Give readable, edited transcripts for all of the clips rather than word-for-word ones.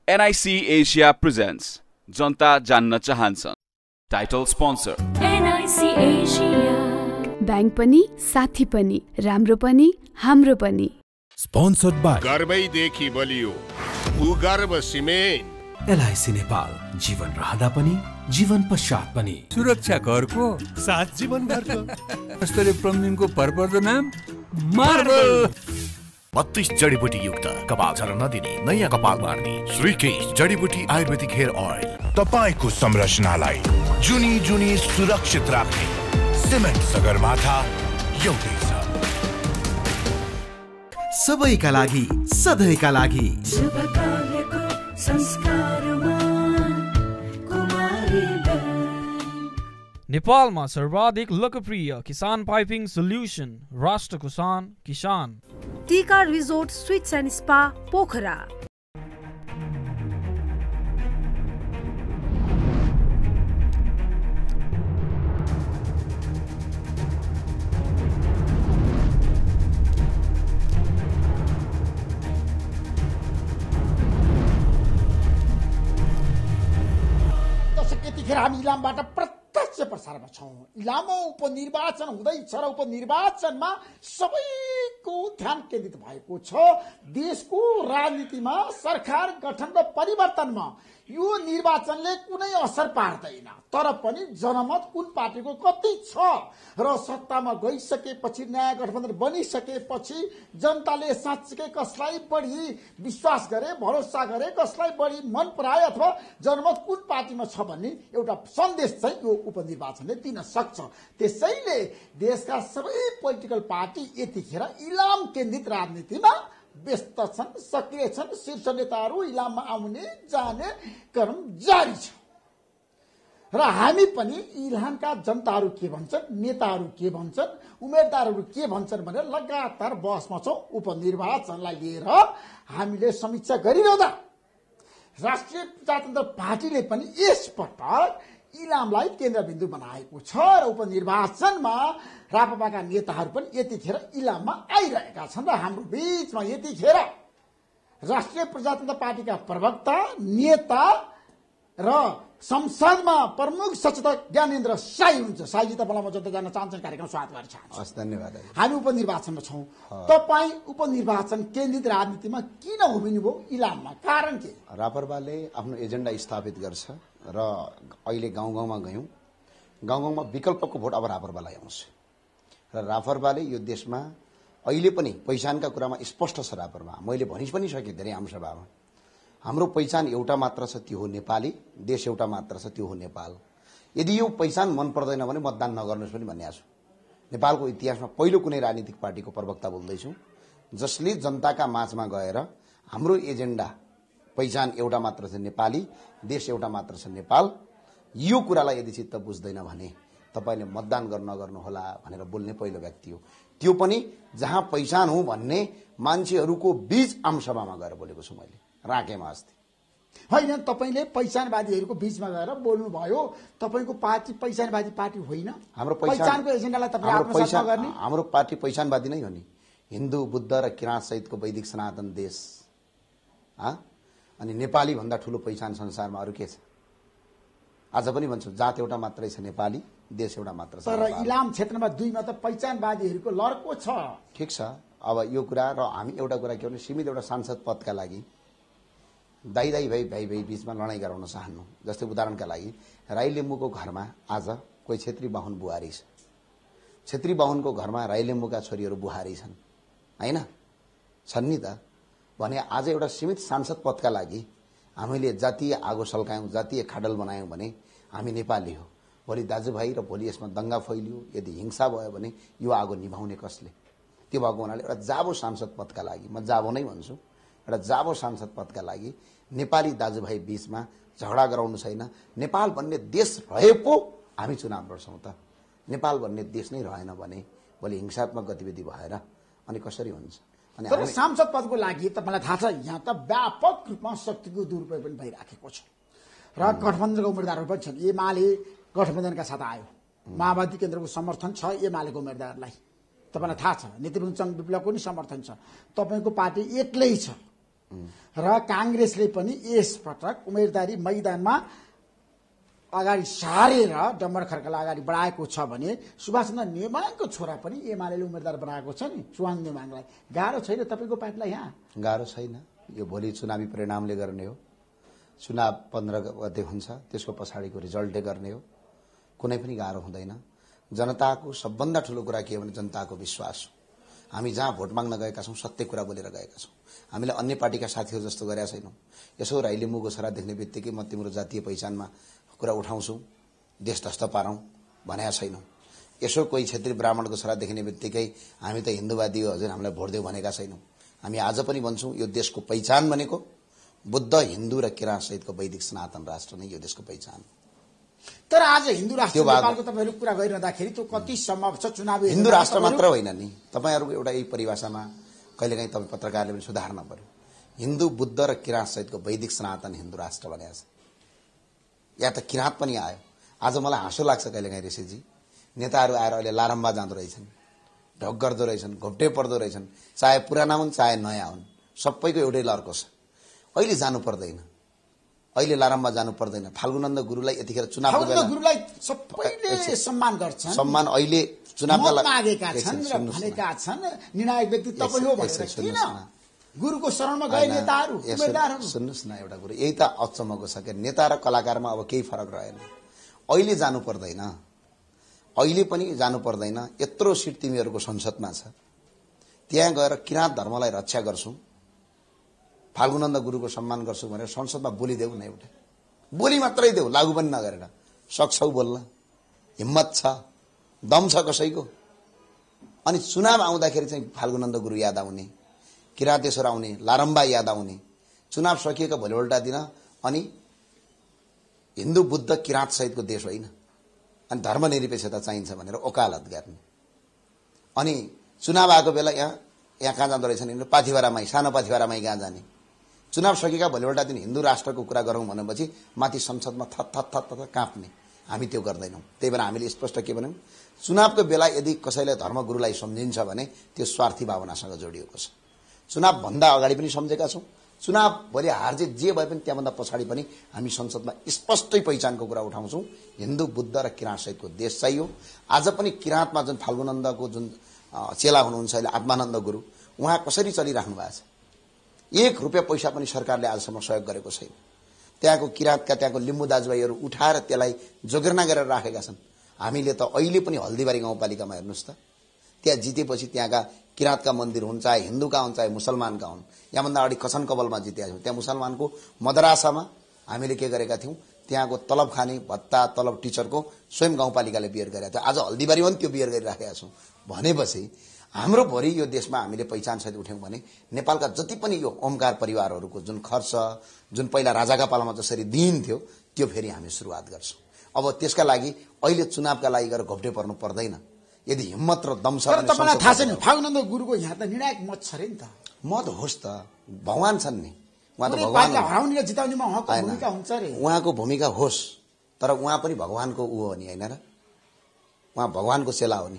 NIC Asia presents जनता जान्न चाहन्छन् title sponsor NIC Asia bank पनि साथी पनि राम्रो पनि हाम्रो पनि स्पोन्सर्ड बाइ गर्वैदेखि बलियो भूगर्भ सिमेन्ट LIC नेपाल जीवन रहँदा पनि जीवन पश्चात पनि सुरक्षा करको साथ जीवन भरको स्तरीय प्लम्बिङको भरपर्दो नाम मार्बल 32 जडीबुटी युक्त कपाल झर्न नदिने नयाँ कपाल मार्ने श्रीकेश जडीबुटी आयुर्वेदिक हेयर ऑयल तपाईको संरचनालाई जुनी जुनी सुरक्षित राख्ने सिमेन्ट सगरमाथा एउटै छ सबैका लागि सधैँका लागि शुभ कार्यको संस्कारमा कुमारी नेपालमा सर्वाधिक लोकप्रिय किसान पाइपिङ सोल्युसन राष्ट्र किसान Tika resort sweets and spa Pokhara. यतिखेर हामी इलामबाट प्रत्यक्ष प्रसारमा छौँ। इलाममा उपनिर्वाचन हुँदैछ र उपनिर्वाचनमा सबैको ध्यान केन्द्रित भएको छ। देशको राजनीतिमा सरकार गठन र परिवर्तनमा यो निर्वाचनले कुनै असर पार्दैन, तर पनि जनमत कुन पार्टीको कति छ र सत्तामा गइसकेपछि नयाँ गठबन्धन बनिसकेपछि जनताले साँच्चै कसलाई बढी विश्वास गरे, भरोसा गरे, कसलाई बढी मन पराए अथवा जनमत कुन पार्टीमा छ भन्ने एउटा सन्देश चाहिँ यो उपनिर्वाचनले दिन सक्छ। त्यसैले देशका सबै पोलिटिकल पार्टी यतिखेर इलाम केन्द्रित राजनीतिमा व्यस्त छन्, सक्रिय छन्। शीर्ष नेताहरू इलाममा आउने जाने क्रम जारी छ र हामी पनि इलामका जनताहरू के भन्छन्, नेताहरू के भन्छन्, उम्मेदवारहरू के भन्छन् भनेर लगातार बहसमा छौँ। उपनिर्वाचनलाई लिएर हामीले समीक्षा गरिरहँदा राष्ट्रिय प्रजातन्त्र पार्टीले पनि यसपटक इलामलाई केन्द्रबिन्दु बनाएको छ र उपनिर्वाचनमा राप्रपाका नेताहरू पनि यतिखेर इलाममा आइरहेका छन् र हाम्रो बीचमा यतिखेर राष्ट्रिय प्रजातन्त्र पार्टीका प्रवक्ता, नेता र संसदमा प्रमुख सचेतक ज्ञानेन्द्र साई हुनुहुन्छ। साईजी तपाईँलाई म जता जान चाहन्छु, कार्यक्रम स्वागत गर्न चाहन्छु। हस्, धन्यवाद। हामी उपनिर्वाचनमा छौँ। तपाईँ उपनिर्वाचन केन्द्रित राजनीतिमा किन उभिनुभयो इलाममा, कारण के? रापरपाले आफ्नो एजेन्डा स्थापित गर्छ र अहिले गाउँ गाउँमा गयौँ। गाउँ गाउँमा विकल्पको भोट अब रापरपालाई आउँछ र रापरपाले यो देशमा अहिले पनि पहिचानका कुरामा स्पष्ट छ। रापरमा मैले भनि पनि सकेँ धेरै आमसभामा, हाम्रो पहिचान एउटा मात्र छ, त्यो हो नेपाली। देश एउटा मात्र छ, त्यो हो नेपाल। यदि यो पहिचान मन पर्दैन भने मतदान नगर्नुहोस् पनि भन्ने छु। नेपालको इतिहासमा पहिलो कुनै राजनीतिक पार्टीको प्रवक्ता बोल्दैछु जसले जनताका माझमा गएर हाम्रो एजेन्डा पहिचान एउटा मात्र छ नेपाली, देश एउटा मात्र छ नेपाल, यो कुरालाई यदि चित्त बुझ्दैन भने तपाईँले मतदान नगर्नुहोला भनेर बोल्ने पहिलो व्यक्ति हो। त्यो पनि जहाँ पहिचान हो भन्ने मान्छेहरूको बीच आमसभामा गएर बोलेको छु मैले, राकेमा अस्ति। होइन, तपाईँले पहिचानवादीहरूको बीचमा गएर बोल्नुभयो। तपाईँको पार्टी पहिचानवादी पार्टी होइन। हाम्रो पहिचानको एजेन्डालाई तपाईँ आत्मसात नगर्ने। हाम्रो पार्टी पहिचानवादी नै हो नि। हिन्दू, बुद्ध र किराँत सहितको वैदिक सनातन देश, अनि नेपाली भन्दा ठुलो पहिचान संसारमा अरू के छ? आज पनि भन्छु, जात एउटा मात्रै छ नेपाली, देश एउटा मात्र छ। तर इलाम क्षेत्रमा दुईमा त पहिचानवादीहरूको लड्को छ। ठिक छ। अब यो कुरा र हामी एउटा कुरा के भने सीमित एउटा सांसद पदका लागि दाई भाइ बीचमा लडाइँ गराउन चाहन्नु। जस्तै उदाहरणका लागि राई लिम्बूको घरमा आज कोही छेत्री बाहुन बुहारी छ, छेत्री बाहुनको घरमा राई लिम्बूका छोरीहरू बुहारी छन्, होइन? छन् नि त। भने आज एउटा सीमित सांसद पदका लागि हामीले जातीय आगो सल्कायौँ, जातीय खाडल बनायौँ भने हामी नेपाली हो। भोलि दाजुभाइ र भोलि यसमा दङ्गा फैलियो, यदि हिंसा भयो भने यो आगो निभाउने कसले? त्यो भएको हुनाले एउटा जाबो सांसद पदका लागि, म जाबो नै भन्छु, एउटा जाबो सांसद पदका लागि नेपाली दाजुभाइ बीचमा झगडा गराउनु छैन। नेपाल भन्ने देश रहे पो हामी चुनाव लड्छौँ त। नेपाल भन्ने देश नै रहेन भने भोलि हिंसात्मक गतिविधि भएर अनि कसरी हुन्छ? अनि तर सांसद पदको लागि तपाईँलाई थाहा छ, यहाँ त व्यापक रूपमा शक्तिको दुरुपयोग पनि भइराखेको छ र गठबन्धनका उम्मेदवारहरू पनि छन्। एमाले गठबन्धनका साथ आयो, माओवादी केन्द्रको समर्थन छ एमालेको उम्मेदवारलाई, तपाईँलाई थाहा छ। नेतृवृन्द सङ्घ विप्लवको पनि समर्थन छ। तपाईँको पार्टी एक्लै छ, र काङ्ग्रेसले पनि यसपटक उम्मेदवारी मैदानमा अगाडि सारेर डम्बर खड्कालाई अगाडि बढाएको छ भने सुभाष चन्द्र नेमाङको छोरा पनि एमाले उम्मेदवार बनाएको छ नि सुहाङ नेमाङलाई। गाह्रो छैन तपाईँको पार्टीलाई? यहाँ गाह्रो छैन। यो भोलि चुनावी परिणामले गर्ने हो। चुनाव 15 गते हुन्छ, त्यसको पछाडिको रिजल्टले गर्ने हो। कुनै पनि गाह्रो हुँदैन। जनताको सबभन्दा ठुलो कुरा के हो भने जनताको विश्वास हो। हामी जहाँ भोट माग्न गएका छौँ सत्य कुरा बोलेर गएका छौँ। हामीले अन्य पार्टीका साथीहरू जस्तो गरेका छैनौँ। यसो राई लिम्बूको छोरा देख्ने बित्तिकै म तिम्रो जातीय पहिचानमा कुरा उठाउँछु, देश ध्वस्त पारौँ भनेका छैनौँ। यसो कोही क्षेत्रीय ब्राह्मणको छोरा देख्ने बित्तिकै हामी त हिन्दूवादी हो हजुर हामीलाई भोट देऊ भनेका छैनौँ। हामी आज पनि भन्छौँ यो देशको पहिचान भनेको बुद्ध, हिन्दू र किराँत सहितको वैदिक सनातन राष्ट्र नै यो देशको पहिचान। तर आज हिन्दू राष्ट्र नेपालको तपाईँहरू कुरा गरिरहँदाखेरि त्यो कति सम्भव छ? चुनावी हिन्दू राष्ट्र मात्र होइन नि, तपाईँहरूको एउटा यही परिभाषामा कहिलेकाहीँ तपाईँ पत्रकारले पनि सुधार्न पर्यो। हिन्दू, बुद्ध र किराँत सहितको वैदिक सनातन हिन्दू राष्ट्र भनेको छ। या त किराँत पनि आयो। आज मलाई हाँसो लाग्छ कहिलेकाहीँ ऋषिजी, नेताहरू आएर अहिले लारम्बा जाँदो रहेछन्, ढोक गर्दो रहेछन्, घोप्टे पर्दो रहेछन्, चाहे पुराना हुन् चाहे नयाँ हुन्, सबैको एउटै लर्को छ। अहिले जानु पर्दैन, अहिले लारम्बा जानु पर्दैन। फाल्गुनन्द गुरुलाई यतिखेर चुनावको बेला गुरुलाई सबैले सम्मान गर्छन्। सम्मान अहिले चुनावका मागेका छन् र भनेका छन् निर्णायक व्यक्ति तपाईँ हो भनेर किन गुरुको शरणमा गए नेताहरू उम्मेदवारहरू? सुन्नुहोस् न एउटा कुरो, यही त अचम्मको छ कि नेता र कलाकारमा अब केही फरक रहेन। अहिले जानु पर्दैन, अहिले पनि जानु पर्दैन। यत्रो सिट तिमीहरूको संसदमा छ, त्यहाँ गएर किराँत धर्मलाई रक्षा गर्छु, फाल्गुनन्द गुरुको सम्मान गर्छु भनेर संसदमा बोलिदेऊ न। एउटा बोली मात्रै देऊ, लागू पनि नगरेर। सक्छौ बोल्न, हिम्मत छ, दम छ कसैको? अनि चुनाव आउँदाखेरि चाहिँ फाल्गुनन्द गुरु याद आउने, किराँतेश्वर आउने, लारम्बा याद आउने, चुनाव सकिएका भोलिपल्ट दिन अनि हिन्दू, बुद्ध, किराँत सहितको देश होइन अनि धर्मनिरपेक्षता चाहिन्छ भनेर ओकालत गर्ने। अनि चुनाव आएको बेला यहाँ कहाँ जाँदो रहेछन् यिनीहरू? पाथिभरामाई, सानो पाथिभरामाई कहाँ जाने? चुनाव सकेका भोलिपल्ट दिन हिन्दू राष्ट्रको कुरा गरौँ भनेपछि माथि संसदमा थत थत थत थत काँप्ने। हामी त्यो गर्दैनौँ। त्यही भएर हामीले स्पष्ट के भन्यौँ, चुनावको बेला यदि कसैले धर्मगुरुलाई सम्झिन्छ भने त्यो स्वार्थी भावनासँग जोडिएको छ। चुनावभन्दा अगाडि पनि सम्झेका छौँ, चुनाव भोलि हार जित जे भए पनि त्यहाँभन्दा पछाडि पनि हामी संसदमा स्पष्टै पहिचानको कुरा उठाउँछौँ। हिन्दू, बुद्ध र किराँत सहितको देश चाहियो। आज पनि किराँतमा जुन फाल्गुनन्दको जुन चेला हुनुहुन्छ अहिले आत्मानन्द गुरु, उहाँ कसरी चलिराख्नु भएको छ? 1 रुपियाँ पैसा पनि सरकारले आजसम्म सहयोग गरेको छैन। त्यहाँको किराँतका त्यहाँको लिम्बू दाजुभाइहरू उठाएर त्यसलाई जोगिर्ना गरेर राखेका छन्। हामीले त अहिले पनि हल्दीबारी गाउँपालिकामा हेर्नुहोस् त, त्यहाँ जितेपछि त्यहाँका किराँतका मन्दिर हुन्, चाहे हिन्दूका हुन् चाहे मुसलमानका हुन्। यहाँभन्दा अगाडि कसन कबलमा जितेका छौँ, त्यहाँ मुसलमानको मदरासामा हामीले के गरेका थियौँ, त्यहाँको तलब खाने भत्ता तलब टिचरको स्वयं गाउँपालिकाले बियर गरेका थियो। आज हल्दीबारीमा पनि त्यो बियर गरिराखेका छौँ भनेपछि हाम्रो भरि यो देशमा हामीले पहिचान सहित उठ्यौँ भने नेपालका जति पनि यो ओमकार परिवारहरूको जुन खर्च जुन पहिला राजाका पालामा जसरी दिइन्थ्यो त्यो फेरि हामी सुरुवात गर्छौँ। अब त्यसका लागि अहिले चुनावका लागि गएर घोप्टे पर्नु पर्दैन। यदि हिम्मत र दम छ भने तपाईलाई थाहा छैन फाल्गुनन्द गुरुको यहाँ त निर्णायक मत छ रे नि त। मत होस् त, भगवान छन् नि, उहाँ त भगवान हराउने र जिताउनेमा उहाँको भूमिका हुन्छ रे। उहाँको भूमिका होस्, तर उहाँ पनि भगवानको उ हो नि हैन र? उहाँ भगवानको चेला हो नि,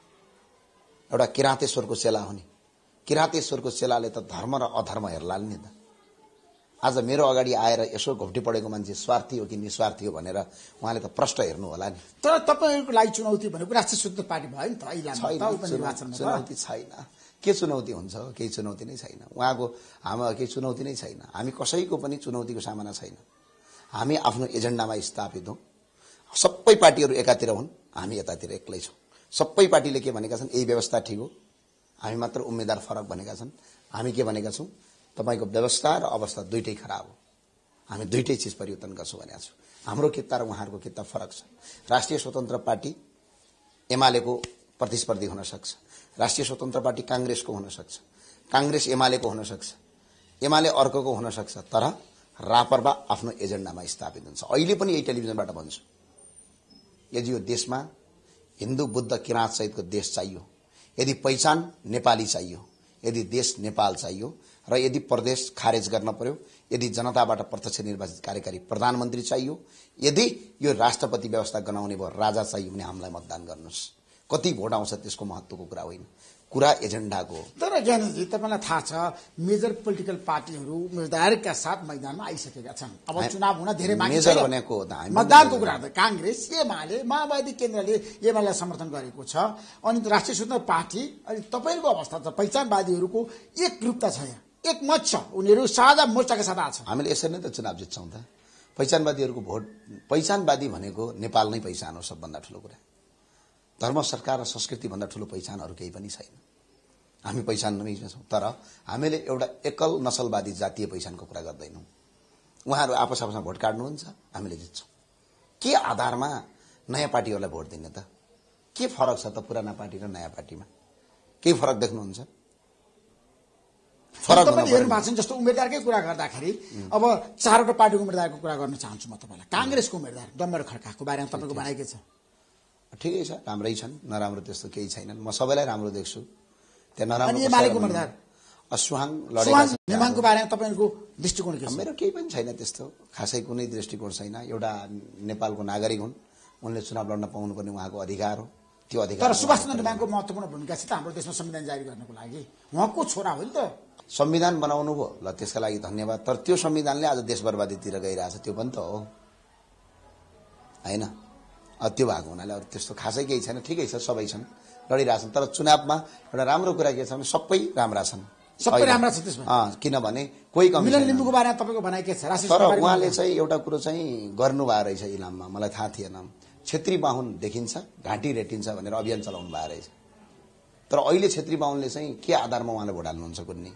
एउटा किराँतेश्वरको चेला हो नि। किराँतेश्वरको चेलाले त धर्म र अधर्म हेर्ला नि त। आज मेरो अगाडि आएर यसो घोप्टी पढेको मान्छे स्वार्थी हो कि निस्वार्थी हो भनेर उहाँले त प्रश्न हेर्नु होला नि। तर तपाईँहरूको लागि चुनौती भनेको राष्ट्रिय स्वतन्त्र पार्टी भयो नि त अहिले चुनौती छैन। के चुनौती हुन्छ? केही चुनौती नै छैन। उहाँको हाम्रो केही चुनौती नै छैन। हामी कसैको पनि चुनौतीको सामना छैन। हामी आफ्नो एजेन्डामा स्थापित हौँ। सबै पार्टीहरू एकातिर हुन्, हामी यतातिर एक्लै छौँ। सबै पार्टीले के भनेका छन्, यही व्यवस्था ठिक हो, हामी मात्र उम्मेदवार फरक भनेका छन्। हामी के भनेका छौँ, तपाईको व्यवस्था र अवस्था दुईटै खराब हो, हामी दुईटै चिज परिवर्तन गर्छौँ भनेका छौँ। हाम्रो किता र उहाँहरूको किता फरक छ। राष्ट्रिय स्वतन्त्र पार्टी एमालेको प्रतिस्पर्धी हुन सक्छ, राष्ट्रिय स्वतन्त्र पार्टी कांग्रेसको हुन सक्छ, कांग्रेस एमालेको हुन सक्छ, एमाले अर्कोको हुन सक्छ, तर रापरवा आफ्नो एजेन्डामा स्थापित हुन्छ। अहिले पनि यही टेलिभिजनबाट भन्छु, यदि यो देशमा हिन्दू बुद्ध किराँत सहितको देश चाहियो, यदि पहिचान नेपाली चाहियो, यदि देश नेपाल चाहियो र यदि प्रदेश खारेज गर्न पर्यो, यदि जनताबाट प्रत्यक्ष निर्वाचित कार्यकारी प्रधानमन्त्री चाहियो, यदि यो राष्ट्रपति व्यवस्था गनाउने भयो राजा चाहियो भने हामीलाई मतदान गर्नुहोस्। कति भोट आउँछ त्यसको महत्त्वको कुरा होइन, कुरा एजेन्डाको। तर ज्ञानजी तपाईँलाई थाहा छ मेजर पोलिटिकल पार्टीहरू उम्मेदवारका साथ मैदानमा आइसकेका छन्। अब चुनाव हुन धेरै बाँकी छ। मतदानको कुरा गर्दा कांग्रेस, एमाले, माओवादी केन्द्रले एमालेलाई समर्थन गरेको छ। अनि राष्ट्रिय स्वतन्त्र पार्टी अनि तपाईँको अवस्था छ पहिचानवादीहरूको एकरूपता छ, यहाँ एकमत छ, उनीहरू साझा मोर्चाका साथ आछ। हामीले यसरी नै त चुनाव जित्छौँ त। पहिचानवादीहरूको भोट, पहिचानवादी भनेको नेपाल नै पहिचान हो सबभन्दा ठुलो कुरा। धर्म, सरकार र संस्कृति भन्दा ठुलो पहिचानहरू केही पनि छैन। हामी पहिचानमै छौँ, तर हामीले एउटा एकल नसलवादी जातीय पहिचानको कुरा गर्दैनौँ। उहाँहरू आपस आपसमा भोट काट्नुहुन्छ, हामीले जित्छौँ। के आधारमा नयाँ पार्टीहरूलाई भोट दिने त? के फरक छ त पुराना पार्टी र नयाँ पार्टीमा? केही फरक देख्नुहुन्छ? फरक हेर्नु भएको छ। जस्तो उम्मेदवारकै कुरा गर्दाखेरि अब 4वटा पार्टीको उम्मेदवारको कुरा गर्न चाहन्छु म तपाईँलाई। कांग्रेसको उम्मेदवार डम्बर खड्काको बारेमा तपाईँको भनाइ के छ? ठिकै छ, राम्रै छन्, नराम्रो त्यस्तो केही छैनन्। म सबैलाई राम्रो देख्छु। त्यहाँ नराम्रो एमालेको उम्मेदवार सुहाङ लडेका छन्। नेमाङको बारेमा तपाईँको दृष्टिकोण के छ? मेरो केही पनि छैन त्यस्तो, खासै कुनै दृष्टिकोण छैन। एउटा नेपालको नागरिक हुन्, उनले चुनाव लड्न पाउनुपर्ने उहाँको अधिकार हो। त्यो अधिकार तर सुभाष चन्द्र नेमाङको महत्त्वपूर्ण भूमिका छ त हाम्रो देशमा संविधान जारी गर्नको लागि। उहाँको छोरा हो नि त। संविधान बनाउनु भयो, ल त्यसका लागि धन्यवाद। तर त्यो संविधानले आज देश बर्बादीतिर गइरहेछ, त्यो पनि त हो होइन? त्यो भएको हुनाले अरू त्यस्तो खासै केही छैन। ठिकै छ, सबै छन्, लडिरहेछन्। तर चुनावमा एउटा राम्रो कुरा के छ भने सबै राम्रा छन्, सबै राम्रा छ त्यसमा। किनभने कोही कमी मिलन लिम्बूको बारेमा तपाईँको भनाइ के छ? तर उहाँले चाहिँ एउटा कुरो चाहिँ गर्नुभएको रहेछ इलाममा, मलाई थाहा थिएन। छेत्री बाहुन देखिन्छ, घाँटी रेटिन्छ भनेर अभियान चलाउनु भएको रहेछ। तर अहिले छेत्री बाहुनले चाहिँ के आधारमा उहाँले भोट हाल्नुहुन्छ कुन्नी?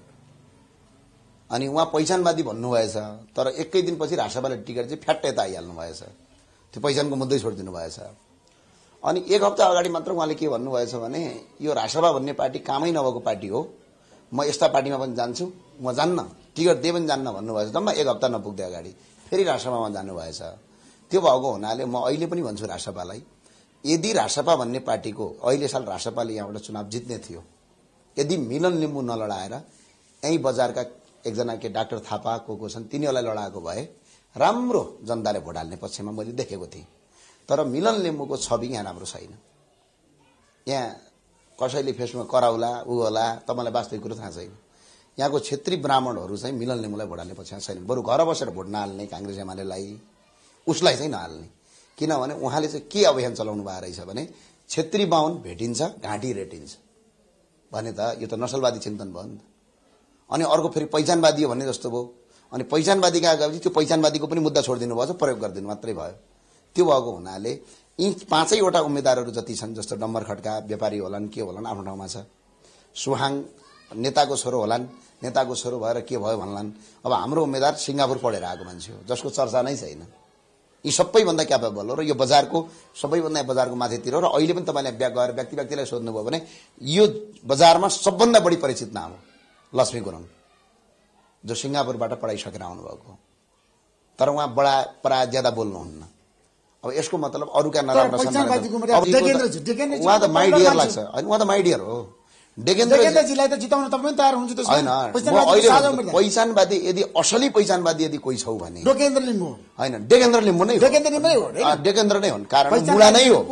अनि उहाँ पहिचानवादी भन्नुभएछ, तर एकै दिनपछि राष्ट्रपाले टिकट चाहिँ फ्याट्ट यता आइहाल्नु भएछ। त्यो पहिचानको मुद्दै छोडिदिनु भएछ। अनि एक हप्ता अगाडि मात्र उहाँले के भन्नुभएछ भने यो राष्ट्रपा भन्ने पार्टी कामै नभएको पार्टी हो, म यस्ता पार्टीमा पनि जान्छु, म जान्न, टिकट दिए पनि जान्न भन्नुभएछ। जम्मा एक हप्ता नपुग्दै अगाडि फेरि राष्ट्रपामा जानुभएछ। त्यो भएको हुनाले म अहिले पनि भन्छु राष्ट्रपालाई, यदि राष्ट्रपा भन्ने पार्टीको अहिले साल राष्ट्रपाले यहाँबाट चुनाव जित्ने थियो, यदि मिलन लिम्बू नलडाएर यहीँ बजारका एकजना के डाक्टर थापा को छन् तिनीहरूलाई लडाएको भए राम्रो जनताले भोट हाल्ने पक्षमा मैले देखेको थिएँ। तर मिलन लिम्बूको छवि यहाँ राम्रो छैन। यहाँ कसैले फेसबुकमा कराउला ऊ होला, तपाईँलाई वास्तविक कुरो थाहा छैन। यहाँको क्षेत्री ब्राह्मणहरू चाहिँ मिलन लिम्बूलाई भोट हाल्ने पक्षमा छैन। बरु घर बसेर भोट नहाल्ने काङ्ग्रेस एमालेलाई, उसलाई चाहिँ नहाल्ने। किनभने उहाँले चाहिँ के अभियान चलाउनु भएको रहेछ भने क्षेत्री बाहुन भेटिन्छ, घाँटी रेटिन्छ भने त यो त नसलवादी चिन्तन भयो नि त। अनि अर्को फेरि पहिचानवादी हो भन्ने जस्तो भयो। अनि पहिचानवादी कहाँ गएपछि त्यो पहिचानवादीको पनि मुद्दा छोडिदिनु भएछ, प्रयोग गरिदिनु मात्रै भयो। त्यो भएको हुनाले यी 5वटा उम्मेदवारहरू जति छन्, जस्तो डम्बर खड्का व्यापारी होलान्, के होलान्, आफ्नो ठाउँमा छ। सुहाङ नेताको छोरो होलान्, नेताको छोरो भएर के भयो भन्लान्। अब हाम्रो उम्मेदवार सिङ्गापुर पढेर आएको मान्छे हो, जसको चर्चा नै छैन। यी सबैभन्दा क्यापेबल हो र यो बजारको सबैभन्दा बजारको माथितिर हो। र अहिले पनि तपाईँले गएर व्यक्तिलाई सोध्नुभयो भने यो बजारमा सबभन्दा बढी परिचित नाम हो लक्ष्मी गुरुङ, जो सिङ्गापुरबाट पढाइसकेर आउनुभएको। तर उहाँ बडा प्राय ज्यादा बोल्नुहुन्न। अब यसको मतलब अरूका नराम्रो छन्, उहाँ त माई डियर लाग्छ। होइन, उहाँ त माई डियर हो। डेकेन्द्रजीलाई त जिताउन तपाईँ तयार हुनुहुन्छ त? होइन, पहिचानवादी यदि असली पहिचानवादी यदि कोही छौ भने डेकेन्द्र लिम्बू होइन, डेकेन्द्र लिम्बू नै हो। डेकेन्द्र नै हुन्, कारण मुला नै हो।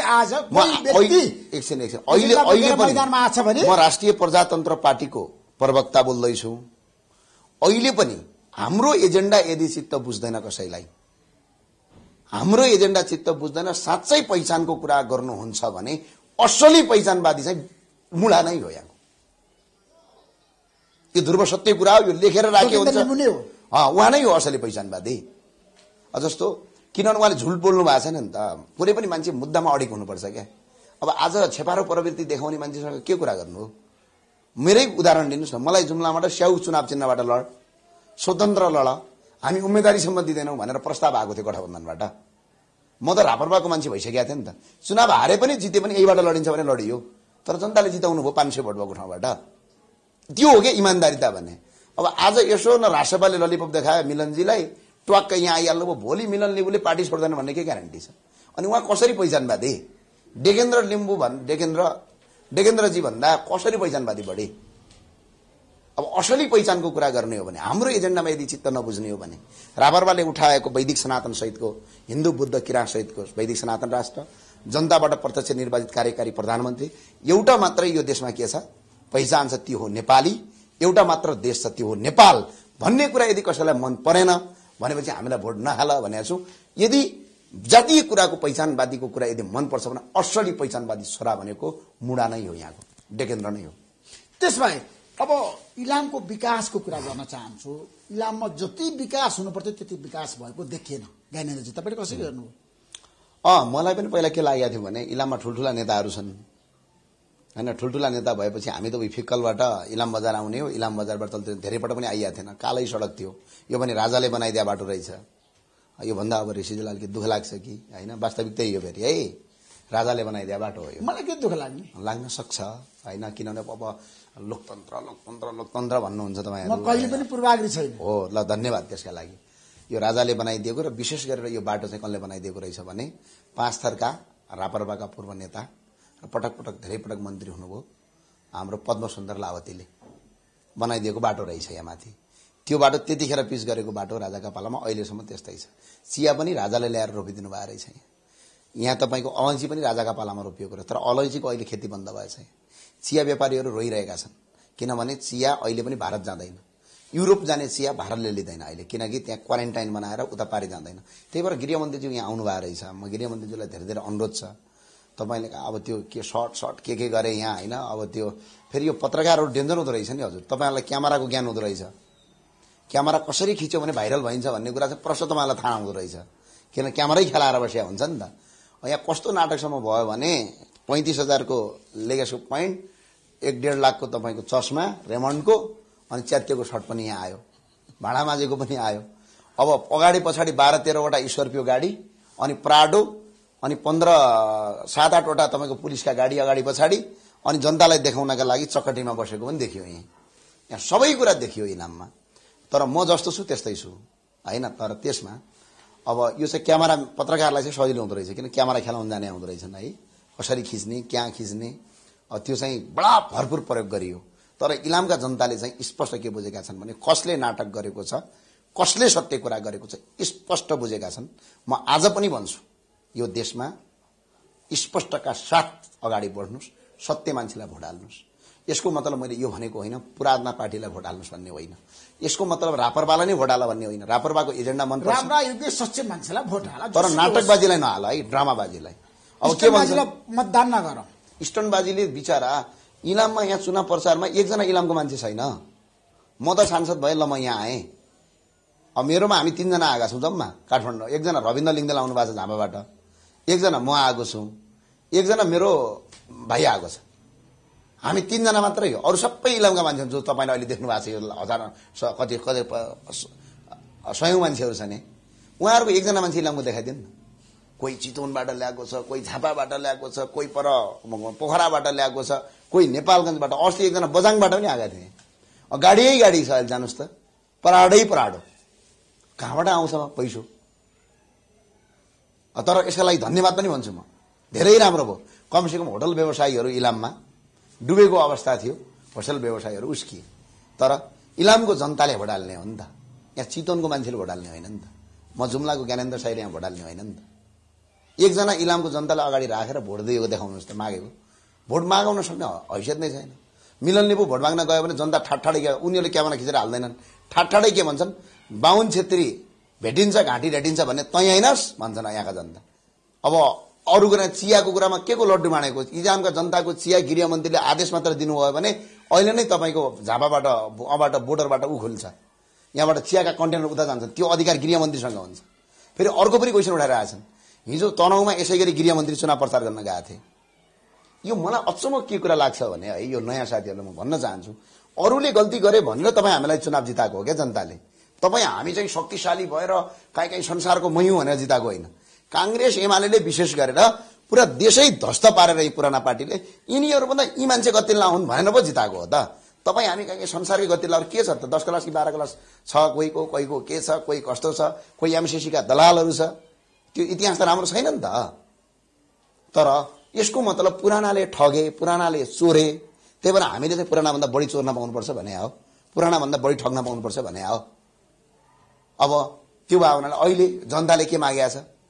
एकछिन अहिले पनि म राष्ट्रिय प्रजातन्त्र पार्टीको प्रवक्ता बोल्दैछु। अहिले पनि हाम्रो एजेन्डा यदि चित्त बुझ्दैन कसैलाई, हाम्रो एजेन्डा चित्त बुझ्दैन, साँच्चै पहिचानको कुरा गर्नुहुन्छ भने असली पहिचानवादी चाहिँ मुला नै हो। यहाँ यो ध्रुव सत्य कुरा हो, यो लेखेर राखे हुन्छ। उहाँ नै हो असली पहिचानवादी। जस्तो किनभने उहाँले झुट बोल्नु भएको छैन नि त। कुनै पनि मान्छे मुद्दामा अडिक हुनुपर्छ क्या। अब आज छेपारो प्रवृत्ति देखाउने मान्छेसँग के कुरा गर्नु हो? मेरै उदाहरण लिनुहोस् न, मलाई जुम्लाबाट स्याउ चुनाव चिन्हबाट लड, स्वतन्त्र लड, हामी उम्मेदवारीसम्म दिँदैनौँ भनेर प्रस्ताव आएको थियो गठबन्धनबाट। म त रापरपाको मान्छे भइसकेको थिएँ नि त। चुनाव हारे पनि जिते पनि यहीबाट लडिन्छ भने लडियो, तर जनताले जिताउनु भयो 500 भोट भएको ठाउँबाट। त्यो हो क्या इमान्दारिता भन्ने। अब आज यसो न राष्ट्रपाले ललिपप देखायो मिलनजीलाई, ट्वाक्क यहाँ आइहाल्नु भयो, भोलि मिलन लिम्बूले पार्टी छोड्दैन भन्ने के ग्यारेन्टी छ? अनि उहाँ कसरी पहिचानवादी? डेकेन्द्रजी भन्दा कसरी पहिचानवादी बढी? अब असली पहिचानको कुरा गर्ने हो भने हाम्रो एजेन्डामा यदि चित्त नबुझ्ने हो भने रापरपाले उठाएको वैदिक सनातन सहितको हिन्दू बुद्ध किराँत सहितको वैदिक सनातन राष्ट्र जनताबाट प्रत्यक्ष निर्वाचित कार्यकारी प्रधानमन्त्री, एउटा मात्रै यो देशमा के छ पहिचान छ त्यो हो नेपाली, एउटा मात्र देश छ त्यो हो नेपाल भन्ने कुरा यदि कसैलाई मन परेन भनेपछि हामीलाई भोट नहाल भनेको छु। यदि जातीय कुराको पहिचानवादीको कुरा यदि मन पर्छ भने असली पहिचानवादी छोरा भनेको मुडा नै हो, यहाँको डेकेन्द्र नै हो। त्यसबाहेक अब इलामको विकासको कुरा गर्न चाहन्छु। इलाममा जति विकास हुनुपर्थ्यो त्यति विकास भएको देखिएन। ज्ञानेन्द्रजी तपाईँले कसरी हेर्नुभयो? मलाई पनि पहिला के लागेको थियो भने इलाममा ठुल्ठुला नेताहरू छन् हैन, ठुल्ठुला नेता भएपछि हामी त उही फिक्कलबाट इलाम बजार आउने हो, इलाम बजारबाट त धेरै पटक पनि आइएको थिएन, कालै सडक थियो, यो पनि राजाले बनाइदिया बाटो रहेछ। यो भन्दा अब ऋषिजीलाई के दुःख लाग्छ कि हैन? वास्तविक त्यही हो फेरि है, राजाले बनाइदिया बाटो हो यो। मलाई के दुःख लाग्न सक्छ हैन, किनभने अब लोकतन्त्र लोकतन्त्र लोकतन्त्र भन्नुहुन्छ तपाईहरु, म कहिले पनि पूर्वाग्रही छैन हो। ल धन्यवाद त्यसका लागि। यो राजाले बनाइदिएको र विशेष गरेर यो बाटो चाहिँ कसले बनाइदिएको रहेछ भने पाँच थरका रापरपाका पूर्व नेता र पटक पटक धेरै पटक मन्त्री हुनुभयो हाम्रो पद्मसुन्दर लावतीले बनाइदिएको बाटो रहेछ यहाँ माथि। त्यो बाटो त्यतिखेर पिच गरेको बाटो राजाका पालामा, अहिलेसम्म त्यस्तै छ। चिया पनि राजाले ल्याएर रोपिदिनु भएको रहेछ यहाँ तपाईको। अलैँची पनि राजाका पालामा रोपिएको रहेछ, तर अलैँचीको अहिले खेती बन्द भएछ। चिया व्यापारीहरू रोइरहेका छन् किनभने चिया अहिले पनि भारत जाँदैन, युरोप जाने चिया भारतले लिँदैन अहिले, किनकि त्यहाँ क्वारेन्टाइन बनाएर उता पारि जाँदैन। त्यही भएर गृहमन्त्रीज्यू यहाँ आउनु भएको रहेछ। म गृहमन्त्रीज्यूलाई धेरै धेरै अनुरोध छ, तपाईले अब त्यो के सर्ट के गरे यहाँ हैन, अब त्यो फेरि यो पत्रकारहरू डेन्जर हुँदो रहेछ नि हजुर। तपाईहरुलाई क्यामेराको ज्ञान हुँदो रहेछ, क्यामेरा कसरी खिच्यो भने भाइरल भइन्छ भन्ने कुरा चाहिँ प्रश्न तपाईलाई थाहा हुँदो रहेछ, किन क्यामेरै खेलाएर बसेको हुन्छ नि त। यहाँ कस्तो नाटकसम्म भयो भने 35,000 को लेगेसको पोइन्ट, 1.5 लाखको तपाईको चस्मा रेमन्डको, अनि च्यातिएको सर्ट पनि यहाँ आयो, भाडा माझेको पनि आयो। अब अगाडि पछाडि 12-13 वटा स्कर्पियो गाडी, अनि प्राडो, अनि 15-7-8 वटा तपाईको पुलिसका गाडी अगाडि पछाडि, अनि जनतालाई देखाउनका लागि चकटीमा बसेको पनि देखियो। यहाँ सबै कुरा देखियो इलाममा। तर म जस्तो छु त्यस्तै छु हैन। तर त्यसमा अब यो चाहिँ क्यामेरा पत्रकारलाई चाहिँ सजिलो हुँदो रहेछ, किन क्यामेरा खेलाउन जाने हुँदो रहेछन् है, कसरी खिच्ने कहाँ खिच्ने, त्यो चाहिँ बडा भरपूर प्रयोग गरियो। तर इलामका जनताले चाहिँ स्पष्ट के बुझेका छन् भने कसले नाटक गरेको छ, कसले सत्य कुरा गरेको छ स्पष्ट बुझेका छन्। म आज पनि भन्छु यो देशमा स्पष्टका साथ अगाडि बढ्नुस्, सत्य मान्छेलाई भोट हाल्नुस्। यसको मतलब मैले यो भनेको होइन पुराना पार्टीलाई भोट हाल्नुस् भन्ने होइन, यसको मतलब रापरपालाई नै भोट हाल भन्ने होइन। रापरपाको एजेन्डा मन पर्छ, राम्रा योग्य सच्चे मान्छेलाई भोट हाल, तर नाटकबाजीलाई नहाल है, ड्रामाबाजीलाई। अब के भन्छ मतदान नगरौँ। स्टन्टबाजीले बिचारा इलाममा यहाँ चुनाव प्रचारमा एकजना इलामको मान्छे छैन। म त सांसद भए ल म यहाँ आएँ, अब मेरोमा हामी 3 जना आएका छौँ जम्मा काठमाडौँ। एकजना रविन्द्र लिङ्गदेल आउनु भएको छ झापाबाट, एकजना म आएको छु, एकजना मेरो भाइ आएको छ। हामी 3 जना मात्रै हो, अरू सबै इलामका मान्छे जो तपाईले अहिले देख्नु भएको छ। यो हजार कति सयौं मान्छेहरू छन्, उहाँहरूको एकजना मान्छे इलामको देखाइदिनु न। कोही चितवनबाट ल्याएको छ, कोही झापाबाट ल्याएको छ, कोही पर पोखराबाट ल्याएको छ, कोही नेपालगञ्जबाट। अस्ति एकजना बजाङबाट पनि आएका थिए। गाडीै गाडी छ अहिले, जानुस् त पराडै पराडो, कहाँबाट आउँछ पैसो। तर यसका लागि धन्यवाद पनि भन्छु म, धेरै राम्रो भयो। कमसेकम होटल व्यवसायीहरू इलाममा डुबेको अवस्था थियो, होटल व्यवसायीहरू उस्किए। तर इलामको जनताले भोट हाल्ने हो नि त, यहाँ चितवनको मान्छेले भोट हाल्ने होइन नि त, म जुम्लाको ज्ञानेन्द्र साईले यहाँ भोट हाल्ने होइन नि त। एकजना इलामको जनतालाई अगाडि राखेर भोट दिएको देखाउनुहोस् त, मागेको भोट मागाउन सक्ने हैसियत नै छैन। मिलनले पो भोट माग्न गयो भने जनता ठाडठाडै के, उनीहरूले क्यामेरा खिचेर हाल्दैनन्, ठाडठाडै के भन्छन्, बाहुन छेत्री भेटिन्छ घाँटी भेटिन्छ भन्ने तै हैनस् भन्छन् यहाँका जनता। अब अरू कुरा चियाको कुरामा के को लड्डु मानेको, इलामका जनताको चिया गृहमन्त्रीले आदेश मात्र दिनुभयो भने अहिले नै तपाईको झापाबाट अबाट बोर्डरबाट उ खुल्छ, यहाँबाट चियाका कन्टेनर उता जान्छ, त्यो अधिकार गृहमन्त्रीसँग हुन्छ। फेरि अर्को पनि क्वेसन उठाएर आएछन्, हिजो तनहुमा यसै गरी गृहमन्त्री चुनाव प्रचार गर्न गएका थिए। यो मलाई अचम्म के कुरा लाग्छ भने है, यो नयाँ साथीहरूलाई म भन्न चाहन्छु, अरूले गल्ती गरे भनेर तपाईँ हामीलाई चुनाव जिताएको हो क्या जनताले। तपाईँ हामी चाहिँ शक्तिशाली भएर कहीँ संसारको मयौँ भनेर जिताएको होइन। कांग्रेस एमाले विशेष गरेर पुरा देशै ध्वस्त पारेर यी पुराना पार्टीले यिनीहरूभन्दा यी मान्छे गति लाउन् भनेर पो जिताएको हो त। तपाईँ हामी कहीँ संसारकै गति लाउनु के छ त, 10 क्लास कि 12 क्लास छ, कोहीको के छ, कोही कस्तो छ, कोही एमसीसीका दलालहरू छ, त्यो इतिहास त राम्रो छैन नि त। तर यसको मतलब पुरानाले ठगे, पुरानाले चोरे, त्यही भएर हामीले चाहिँ पुरानाभन्दा बढी चोर्न पाउनुपर्छ भने हो, पुरानाभन्दा बढी ठग्न पाउनुपर्छ भने हो। अब त्यो भावनाले अहिले जनताले के मागेको छ,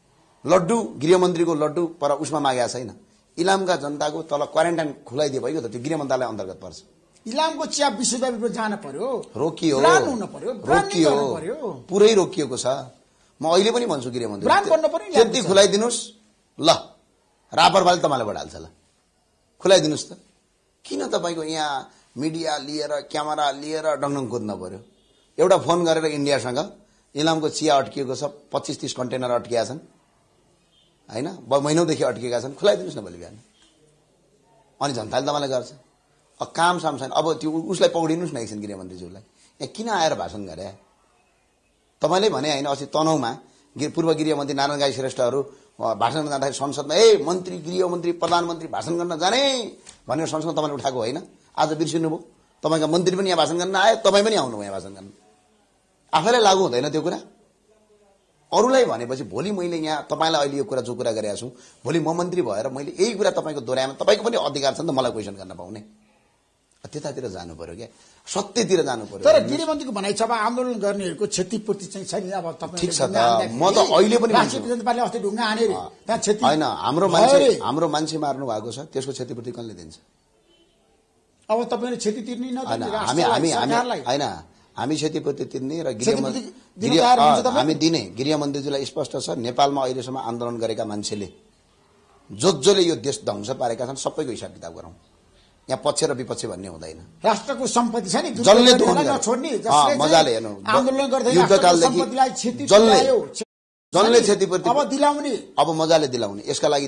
लड्डु गृहमन्त्रीको लड्डु पर उसमा मागेको छैन। इलामका जनताको तल क्वारेन्टाइन खुलाइदिए भयो त त्यो गृह मन्त्रालय अन्तर्गत पर्छ। इलामको चिया विश्वव्यापी जान पर्यो, रोकियो, ब्रान्ड हुन पर्यो, रोकियो, पुरै रोकिएको छ। म अहिले पनि भन्छु गृहमन्त्री ब्रान्ड बन्न पर्यो, त्यति खुलाइदिनुस् ल, रापरवाले तपाईँलाई बढाल्छ ल, खुलाइदिनुस् त। किन तपाईँको यहाँ मिडिया लिएर क्यामेरा लिएर डङडङ कुद्न पर्यो? एउटा फोन गरेर इन्डियासँग इलामको चिया अड्किएको छ, 25-30 कन्टेनर अड्किएका छन् हैन, महिनौदेखि अड्किएका छन्, खुलाइदिनुस् न भोलि बिहान। अनि जनताले तपाईँलाई गर्छ। काम साम छैन। अब त्यो उसलाई पौडिनुस् न एकछिन गृहमन्त्रीज्यूलाई, यहाँ किन आएर भाषण गरे? तपाईँले भने होइन अस्ति तनहुमा पूर्व गृहमन्त्री नारायण गाई श्रेष्ठहरू भाषण गर्न जाँदाखेरि संसदमा मन्त्री गृहमन्त्री प्रधानमन्त्री भाषण गर्न जाने भनेर संसदमा तपाईँले उठाएको होइन? आज बिर्सिनुभयो? तपाईँका मन्त्री पनि यहाँ भाषण गर्न आए, तपाईँ पनि आउनुभयो यहाँ भाषण गर्न। आफैलाई लागू हुँदैन त्यो कुरा? अरूलाई भनेपछि भोलि मैले यहाँ तपाईँलाई अहिले यो कुरा जो कुरा गरेका छु, भोलि म मन्त्री भएर मैले यही कुरा तपाईँको दोहोऱ्याएमा तपाईँको पनि अधिकार छ नि त मलाई क्वेसन गर्न पाउने। त्यतातिर जानु पर्यो क्या, सत्यतिर जानु पर्यो। तर गृहमन्त्रीको भनाइ छ अब आन्दोलन गर्नेहरूको क्षतिपूर्ति चाहिँ छैन। अब तपाईँ ठिक छ त, म त अहिले पनि अस्ति ढुङ्गा हाने रे त्यहाँ क्षति होइन। हाम्रो मान्छे मार्नु भएको छ, त्यसको क्षतिपूर्ति कसले दिन्छ? अब तपाईँले क्षति तिर्ने न होइन, हामी क्षतिपूर्ति तिर्ने र हामी दिने। गृहमन्त्रीजीलाई स्पष्ट छ, नेपालमा अहिलेसम्म आन्दोलन गरेका मान्छेले जसले यो देश ध्वंस पारेका छन् सबैको हिसाब किताब गरौँ। यहाँ पक्ष र विपक्ष भन्ने हुँदैन। राष्ट्रको सम्पत्ति छ नि, जसले मजाले हेर्नु, आन्दोलन गर्दै युद्धकालदेखि जसले क्षतिपूर्ति अब दिलाउने, अब मजाले दिलाउने। यसका लागि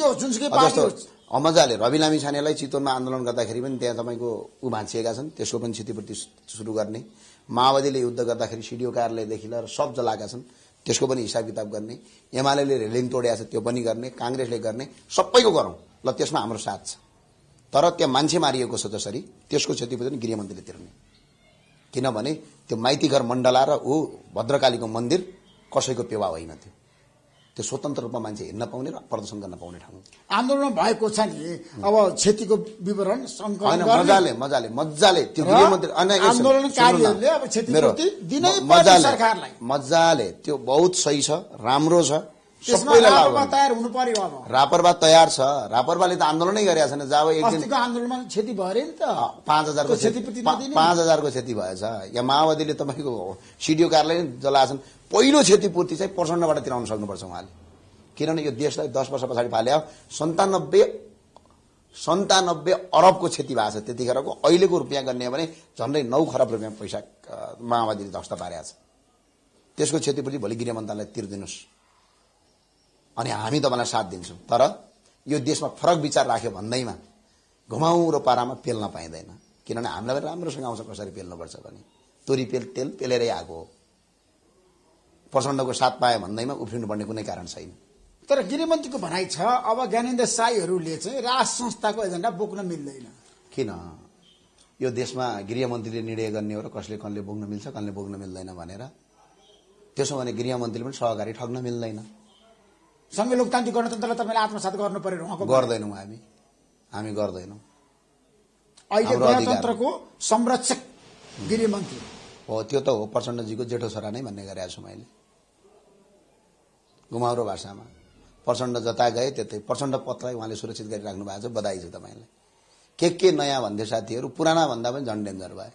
मजाले रवि लामी छानेलाई चितवनमा आन्दोलन गर्दाखेरि पनि त्यहाँ तपाईँको ऊ भाँचिएका छन्, त्यसको पनि क्षतिपूर्ति सुरु गर्ने। माओवादीले युद्ध गर्दाखेरि सिडिओ कार्यालयदेखि लिएर सब जलाएका छन्, त्यसको पनि हिसाब किताब गर्ने। एमाले रेलिङ तोडेको छ त्यो पनि गर्ने, काङ्ग्रेसले गर्ने, सबैको गरौँ ल, त्यसमा हाम्रो साथ छ। तर त्यहाँ मान्छे मारिएको छ जसरी त्यसको क्षतिपूर्ति गृहमन्त्रीले तिर्ने। किनभने त्यो माइती घर मण्डला र ऊ भद्रकालीको मन्दिर कसैको पेवा होइन, त्यो स्वतन्त्र रूपमा मान्छे हिँड्न पाउने र प्रदर्शन गर्न पाउने ठाउँ। आन्दोलन भएको छ नि, अब क्षतिको विवरण मजाले त्यो गृहमन्त्री आन्दोलनकारीहरूले अब क्षतिपूर्ति दिनै पर्छ सरकारलाई। मजाले त्यो बहुत सही छ, राम्रो छ, सबैलाई तयार हुनु पर्यो। अब रापरवा तयार छ, रापरवाले त आन्दोलनै गरेका छैन। जब एक दिन आन्दोलनमा क्षति भयो नि त 5000 को क्षति भएछ। यहाँ माओवादीले तपाईँको सिडिओ कार्यालय जलाएछन्। पहिलो क्षतिपूर्ति चाहिँ प्रचण्डबाट तिराउन सक्नुपर्छ उहाँले, किनभने यो देशलाई 10 वर्ष पछाडि फाल्यो। 97 अरबको क्षति भएको छ त्यतिखेरको। अहिलेको रुपियाँ गर्ने भने झन्डै 9 खरब रुपियाँ पैसा माओवादीले ध्वस्त पारेको छ। त्यसको क्षतिपूर्ति भोलि गृह मन्त्रालयलाई तिर्दिनुहोस्, अनि हामी तपाईँलाई साथ दिन्छौँ। तर यो देशमा फरक विचार राख्यो भन्दैमा घुमाउरो पारामा पेल्न पाइँदैन, किनभने हामीलाई पनि राम्रोसँग आउँछ कसरी पेल्नुपर्छ भने। तोरी तेल पेलेरै आएको हो। प्रचण्डको साथ पाए भन्दैमा उफ्रिनु पर्ने कुनै कारण छैन। तर गृहमन्त्रीको भनाइ छ अब ज्ञानेन्द्र साईहरूले चाहिँ राज संस्थाको एजेन्डा बोक्न मिल्दैन। किन? यो देशमा गृहमन्त्रीले निर्णय गर्ने हो र कसले बोक्न मिल्छ कसले बोक्न मिल्दैन भनेर। त्यसो भने गृहमन्त्रीले पनि सहकारी ठग्न मिल्दैन। संघीय लोकतान्त्रिक गणतन्त्रलाई तपाईँले आत्मसात गर्नु पर्यो। गर्दैनौँ हामी गर्दैनौँ। अहिले गणतन्त्रको संरक्षक गृहमन्त्री हो, त्यो त हो प्रचण्डजीको जेठो छोरा नै भन्ने गरेको छु मैले घुमाउरो भाषामा। प्रचण्ड जता गए त्यतै प्रचण्ड पथलाई उहाँले सुरक्षित गरिराख्नु भएको छ। बधाई छ तपाईँलाई। के नयाँ भन्थे साथीहरू पुराना भन्दा पनि झन् डेन्जर भए।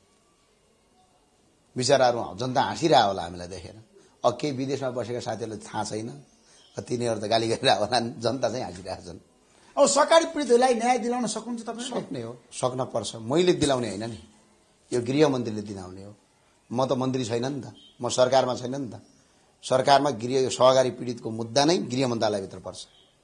बिचराहरू जनता हाँसिरह होला हामीलाई देखेर। अब केही विदेशमा बसेका साथीहरूलाई थाहा छैन, तिनीहरू त गाली गरिरह होला, जनता चाहिँ हाँसिरहेका छन्। अब सरकारी पीडितहरूलाई न्याय दिलाउन सक्नुहुन्छ तपाईँ? सक्ने हो, सक्न पर्छ। मैले दिलाउने होइन नि, यो गृहमन्त्रीले दिलाउने हो। म त मन्त्री छैन नि त, म सरकारमा छैन नि त। सरकारमा सहकारी पीडितको मुद्दा नै गृह मन्त्रालयभित्र पर्छ।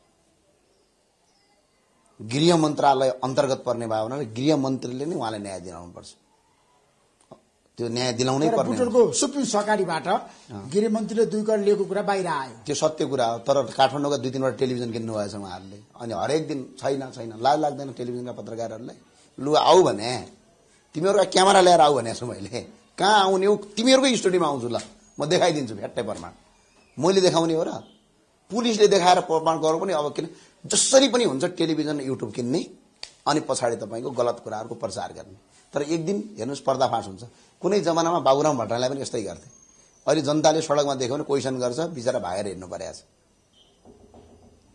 गृह मन्त्रालय अन्तर्गत पर्ने भयो भने गृहमन्त्रीले नै उहाँलाई न्याय दिलाउनुपर्छ। त्यो न्याय दिलाउनै पर्ने। बुटोलको सुप्रिम सहकारीबाट गृहमन्त्रीले 2 करोड लिएको कुरा बाहिर आयो। त्यो सत्य कुरा हो। तर काठमाडौँका 2-3 वटा टेलिभिजन किन्नु भएछ उहाँहरूले। अनि हरेक दिन छैन लाज लाग्दैन टेलिभिजनमा पत्रकारहरूलाई? लु आऊ भने, तिमीहरूका क्यामेरा ल्याएर आऊ भनेको छु मैले। कहाँ आउने हो? तिमीहरूकै स्टुडियोमा आउँछु ल, म देखाइदिन्छु भेट्टै प्रमाण। मैले देखाउने हो र? पुलिसले देखाएर प्रमाण गरौँ पनि। अब किन जसरी पनि हुन्छ टेलिभिजन युट्युब किन्ने अनि पछाडि तपाईँको गलत कुराहरूको प्रचार गर्ने। तर एक दिन हेर्नुहोस् पर्दाफास हुन्छ। कुनै जमानामा बाबुराम भट्टराईलाई पनि यस्तै गर्थे। अहिले जनताले सडकमा देख्यो भने क्वेसन गर्छ, बिचरा भागेर हिँड्नु परेको छ।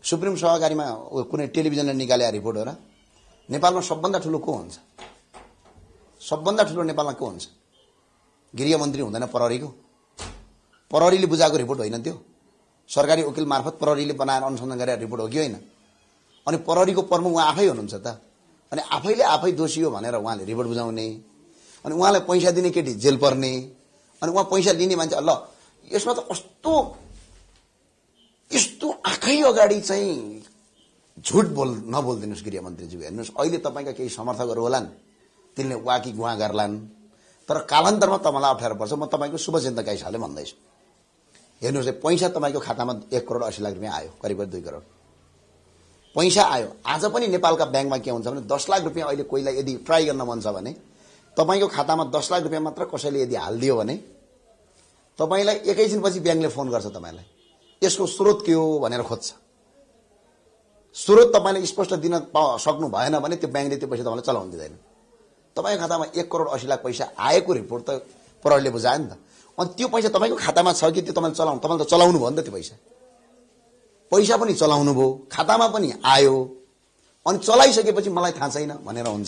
सुप्रिम सहकारीमा कुनै टेलिभिजनले निकाले रिपोर्ट हो र? नेपालमा सबभन्दा ठुलो को हुन्छ? सबभन्दा ठुलो नेपालमा को हुन्छ? गृहमन्त्री हुँदैन प्रहरीको? प्रहरीले बुझाएको रिपोर्ट होइन त्यो? सरकारी वकिल मार्फत प्रहरीले बनाएर अनुसन्धान गरेर रिपोर्ट हो कि होइन? अनि प्रहरीको प्रमुख उहाँ आफै हुनुहुन्छ त। अनि आफैले आफै दोषी हो भनेर उहाँले रिपोर्ट बुझाउने, अनि उहाँलाई पैसा दिने केटी जेल पर्ने, अनि उहाँ पैसा लिने मान्छे। ल यसमा त यस्तो आँखै अगाडि चाहिँ झुट नबोलिदिनुहोस् गृहमन्त्रीज्यू। हेर्नुहोस् अहिले तपाईँका केही समर्थकहरू होलान्, तिनले वाकी गुहा गर्लान्, तर कालान्तरमा तपाईँलाई अप्ठ्यारो पर्छ। म तपाईँको शुभचिन्तक हिसाबले भन्दैछु। हेर्नुहोस् पैसा तपाईँको खातामा 1 करोड 80 लाख रुपियाँ आयो, करिब 2 करोड पैसा आयो। आज पनि नेपालका ब्याङ्कमा के हुन्छ भने 10 लाख रुपियाँ अहिले कोहीलाई यदि ट्राई गर्न मन छ भने तपाईँको खातामा 10 लाख रुपियाँ मात्र कसैले यदि हालिदियो भने तपाईँलाई एकैछिनपछि ब्याङ्कले फोन गर्छ तपाईँलाई, यसको स्रोत के हो भनेर खोज्छ। स्रोत तपाईँले स्पष्ट दिन सक्नु भएन भने त्यो ब्याङ्कले त्यो पैसा तपाईँलाई चलाउन दिँदैन। तपाईँको खातामा 1 करोड 80 लाख पैसा आएको रिपोर्ट त प्रहरीले बुझायो नि त। अनि त्यो पैसा तपाईँको खातामा छ कि त्यो तपाईँले त चलाउनु भयो नि त। त्यो पैसा पनि चलाउनु भयो, खातामा पनि आयो, अनि चलाइसकेपछि मलाई थाहा छैन भनेर हुन्छ।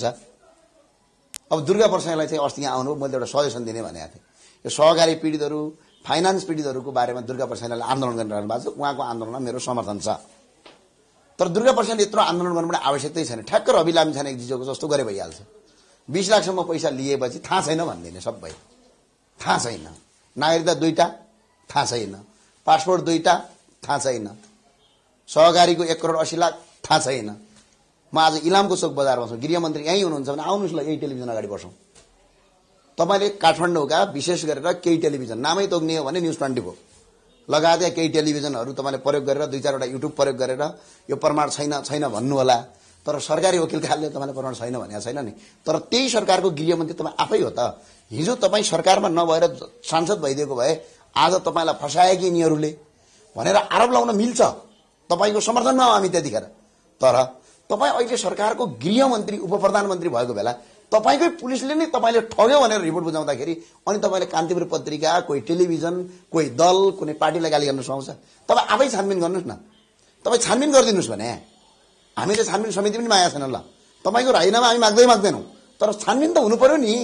अब दुर्गा प्रसाईलाई चाहिँ अस्ति यहाँ आउनु, मैले एउटा सजेसन दिने भनेको थिएँ। यो सहकारी पीडितहरू, फाइनान्स पीडितहरूको बारेमा दुर्गा प्रसाईले आन्दोलन गरिरहनु भएको छ। उहाँको आन्दोलनमा मेरो समर्थन छ, तर दुर्गा प्रसाईले यत्रो आन्दोलन गर्नुपर्ने आवश्यकतै छैन। ठ्याक्क रवि लामिछाने जिजोको जस्तो गरे भइहाल्छ। 20 लाखसम्म पैसा लिएपछि थाहा छैन भनिदिने, सबै थाहा छैन। नागरिकता 2टा थाहा छैन, पासपोर्ट 2टा थाहा छैन, सहकारीको 1 करोड 80 लाख थाहा छैन। म आज इलामको चोक बजारमा छु, गृहमन्त्री यहीँ हुनुहुन्छ भने आउनुहोस् ल, यही टेलिभिजन अगाडि बसौँ। तपाईँले काठमाडौँका विशेष गरेर केही टेलिभिजन, नामै तोक्ने हो भने न्युज 24 लगायतका केही टेलिभिजनहरू तपाईँले प्रयोग गरेर 2-4वटा युट्युब प्रयोग गरेर यो प्रमाण छैन भन्नु होला। तर सरकारी वकिलकाले तपाईँले प्रमाण छैन भनेको छैन नि। तर त्यही सरकारको गृहमन्त्री तपाईँ आफै हो त। हिजो तपाईँ सरकारमा नभएर सांसद भइदिएको भए आज तपाईँलाई फसाए कि यिनीहरूले भनेर आरोप लगाउन मिल्छ। तपाईँको समर्थनमा हो हामी त्यतिखेर। तर तपाईँ अहिले सरकारको गृहमन्त्री उपप्रधानमन्त्री भएको बेला तपाईँकै पुलिसले नै तपाईँले ठग्यो भनेर रिपोर्ट बुझाउँदाखेरि अनि तपाईँले कान्तिपुर पत्रिका, कोही टेलिभिजन, कोही दल, कुनै पार्टीलाई गाली गर्न सुहाउँछ। तपाईँ आफै छानबिन गर्नुहोस् न। तपाईँ छानबिन गरिदिनुहोस् भने हामी त छानबिन समिति पनि माया छैन। ल तपाईँको राजीनामा हामी माग्दैनौँ, तर छानबिन त हुनु पर्यो नि।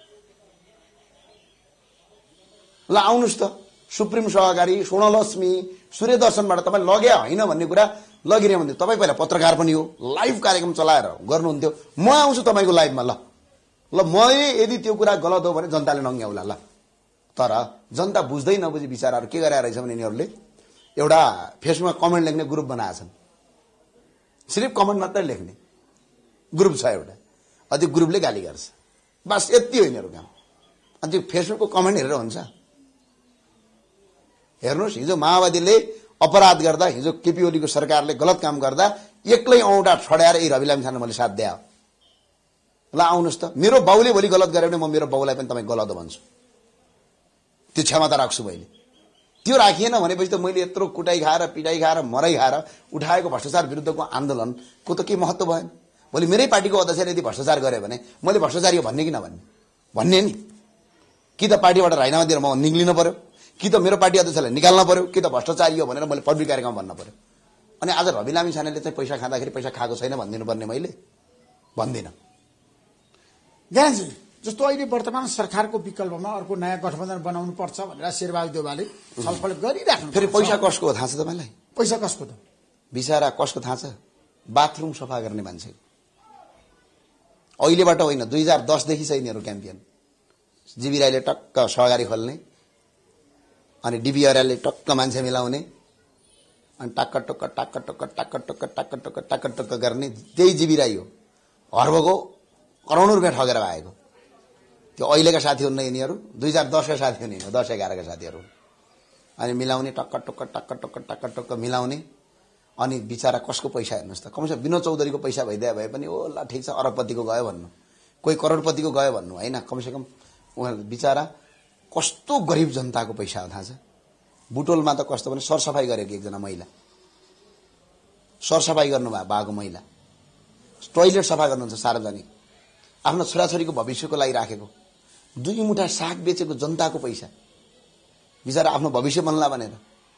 ल आउनुहोस् त, सुप्रिम सहकारी, स्वर्णलक्ष्मी, सूर्यदर्शनबाट तपाईँ लगे होइन भन्ने कुरा लगिरहे भने तपाईँ पहिला पत्रकार पनि हो, लाइभ कार्यक्रम चलाएर गर्नुहुन्थ्यो। म आउँछु तपाईँको लाइभमा। ल म यदि त्यो कुरा गलत हो भने जनताले नङ्ग्याउला। ल तर जनता बुझ्दै नबुझी बिचाराहरू के गरेर रहेछ भने यिनीहरूले एउटा फेसबुकमा कमेन्ट लेख्ने ग्रुप बनाएछन्। सिर्फ कमेन्ट मात्रै लेख्ने ग्रुप छ एउटा, अनि त्यो ग्रुपले गाली गर्छ। बस यति हो यिनीहरू गाउँ। अनि त्यो फेसबुकको कमेन्ट हेरेर हुन्छ। हेर्नुहोस्, हिजो माओवादीले अपराध गर्दा, हिजो केपी ओलीको सरकारले गलत काम गर्दा एक्लै औँठा छड्याएर यी रवि लामिछाने मैले साथ दिए। ल आउनुहोस् त, मेरो बाउले भोलि गलत गरे भने म मेरो बाउलाई पनि तपाईँ गलत भन्छु। त्यो क्षमता राख्छु मैले। त्यो राखिएन भनेपछि त मैले यत्रो कुटाइ खाएर, पिटाइ खाएर, मराइ खाएर उठाएको भ्रष्टाचार विरुद्धको आन्दोलनको त के महत्त्व भएन? भोलि मेरै पार्टीको अध्यक्षले यदि भ्रष्टाचार गरे भने मैले भ्रष्टाचारी हो भन्ने कि नभन्ने? भन्ने नि। कि त पार्टीबाट राजीनामा दिएर म निक्लिनु पर्यो, कि त मेरो पार्टी अध्यक्षलाई निकाल्न पर्यो, कि त भ्रष्टाचारी हो भनेर मैले पब्लिक कार्यक्रममा भन्न पर्यो। अनि आज रवि लामिछानेले चाहिँ पैसा खाँदाखेरि पैसा खाएको छैन भनिदिनु पर्ने मैले भन्दिनँ। ज्ञानजी, जस्तो अहिले वर्तमान सरकारको विकल्पमा अर्को नयाँ गठबन्धन बनाउनु पर्छ भनेर शेरबहादुर देउवाले छलफल गरिराख्नु। फेरि पैसा कसको हो थाहा छ तपाईँलाई? पैसा कसको त? बिचारा कसको थाहा छ? बाथरुम सफा गर्ने मान्छे। अहिलेबाट होइन, 2010 देखि छ यिनीहरू क्याम्पियन। जीवी राईले टक्क सहकारी खोल्ने, अनि डिबी अर्यालले टक्क मान्छे मिलाउने, अनि टाक्क टक्क टाक्क टक्क टाक्क टक्क टाक्क टक्क टाक्क टक्क गर्ने त्यही जीवी राई हो। हर्बको करोडौं रुपियाँ ठगेर आएको। त्यो अहिलेका साथी हुन् न यिनीहरू, 2010 का साथी हुन्, 10-11 का साथीहरू। अनि मिलाउने, टक्क टक्क टक्क टक्क टक्क टक्क मिलाउने। अनि बिचारा कसको पैसा हेर्नुहोस् त, कमसेकम विनोद चौधरीको पैसा भइदिए भए पनि ओ ल ठिक छ, अरबपतिको गयो भन्नु, कोही करोडपतिको गयो भन्नु होइन। कमसेकम उहाँहरू बिचारा कस्तो गरिब जनताको पैसा हो थाहा छ? बुटोलमा त कस्तो भने सरसफाई गरेको एकजना महिला, सरसफाई गर्नु भएको महिला, टोइलेट सफा गर्नुहुन्छ सार्वजनिक, आफ्नो छोराछोरीको भविष्यको लागि राखेको, 2 मुठा साग बेचेको जनताको पैसा, बिचारा आफ्नो भविष्य बन्ला भनेर।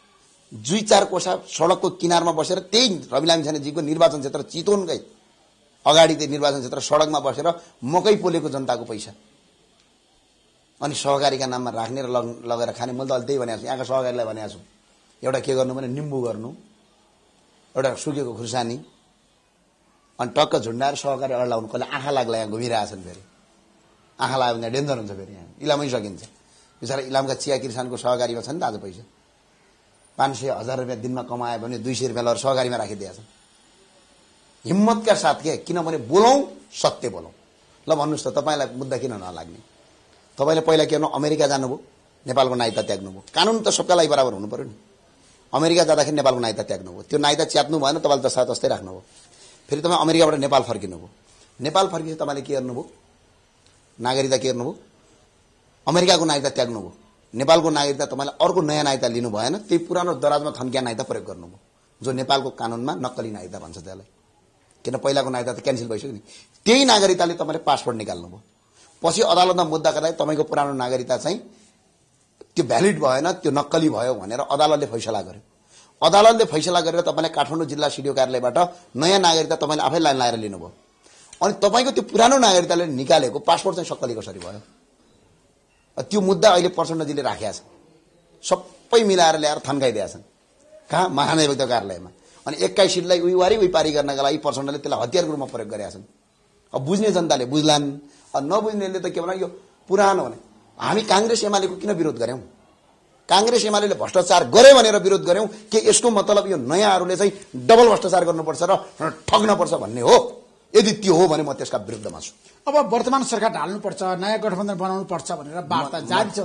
दुई चार कोसा सडकको किनारमा बसेर त्यही रविलामी छानेजीको निर्वाचन क्षेत्र चितवनकै अगाडि त्यो निर्वाचन क्षेत्र सडकमा बसेर मकै पोलेको जनताको पैसा अनि सहकारीका नाममा राख्ने र लगेर खाने। मैले त अहिले त्यही भनेको छु, यहाँका सहकारीलाई भनेको छु, एउटा के गर्नु भने निम्बु गर्नु, एउटा सुकेको खुर्सानी, अनि टक्क झुन्डाएर सहकारी अड लाउनु। कसले आँखा लाग्ला यहाँ घुमिरहेछन्, फेरि आँखा लाग्यो भने डेन्जर हुन्छ, फेरि यहाँ इलामै सकिन्छ। बिचरा इलामका चिया किसानको सहकारीमा छ नि त आज पैसा, 500,000 रुपियाँ दिनमा कमायो भने 200 रुपियाँ लगेर सहकारीमा राखिदिएछ। हिम्मतका साथ के, किनभने बोलौँ सत्य बोलौँ। ल भन्नुहोस् त तपाईँलाई मुद्दा किन नलाग्ने? तपाईँले पहिला के गर्नु, अमेरिका जानुभयो, नेपालको नागरिकता त्याग्नुभयो। कानुन त सबका लागि बराबर हुनु पर्यो नि। अमेरिका जाँदाखेरि नेपालको नागरिकता त्याग्नुभयो, त्यो नागरिकता च्यात्नु भएन, तपाईँले जस्ता तस्तै राख्नुभयो। फेरि तपाईँ अमेरिकाबाट नेपाल फर्किनुभयो, नेपाल फर्किएपछि तपाईँले के गर्नुभयो, नागरिकता के गर्नुभयो, अमेरिकाको नागरिकता त्याग्नुभयो। नेपालको नागरिकता तपाईँले अर्को नयाँ नागरिकता लिनु भएन, त्यही पुरानो दराजमा थन्किया नागरिकता प्रयोग गर्नुभयो, जो नेपालको कानुनमा नक्कली नागरिकता भन्छ त्यसलाई, किन पहिलाको नागरिकता त क्यान्सल भइसक्यो नि। त्यही नागरिकताले तपाईँले पासपोर्ट निकाल्नुभयो। पछि अदालतमा मुद्दा गर्दा तपाईँको पुरानो नागरिकता चाहिँ त्यो भ्यालिड भएन, त्यो नक्कली भयो भनेर अदालतले फैसला गर्यो। अदालतले फैसला गरेर तपाईँले काठमाडौँ जिल्ला सिडिओ कार्यालयबाट नयाँ नागरिकता तपाईँले आफै लाइन लगाएर लिनुभयो। अनि तपाईँको त्यो पुरानो नागरिकताले निकालेको पासपोर्ट चाहिँ सक्कली कसरी भयो? त्यो मुद्दा अहिले प्रचण्डजीले राखेका छ, सबै मिलाएर ल्याएर थन्काइदिएछन्। कहाँ? महाधिवक्ता कार्यालयमा। अनि 21 सिटलाई उही पारी गर्नका लागि प्रचण्डले त्यसलाई हतियारको रूपमा प्रयोग गरेका छन्। अब बुझ्ने जनताले बुझ्लान्, नबुझ्नेले त के भन्छ, यो पुरानो भने। हामी काङ्ग्रेस एमालेको किन विरोध गर्यौँ? काङ्ग्रेस एमाले भ्रष्टाचार गरे भनेर विरोध गर्यौँ कि यसको मतलब यो नयाँहरूले चाहिँ डबल भ्रष्टाचार गर्नुपर्छ र ठग्नुपर्छ भन्ने हो? यदि त्यो हो भने म त्यसका विरुद्धमा छु। अब वर्तमान सरकार ढाल्नुपर्छ, नयाँ गठबन्धन बनाउनु पर्छ भनेर वार्ता जान्छ।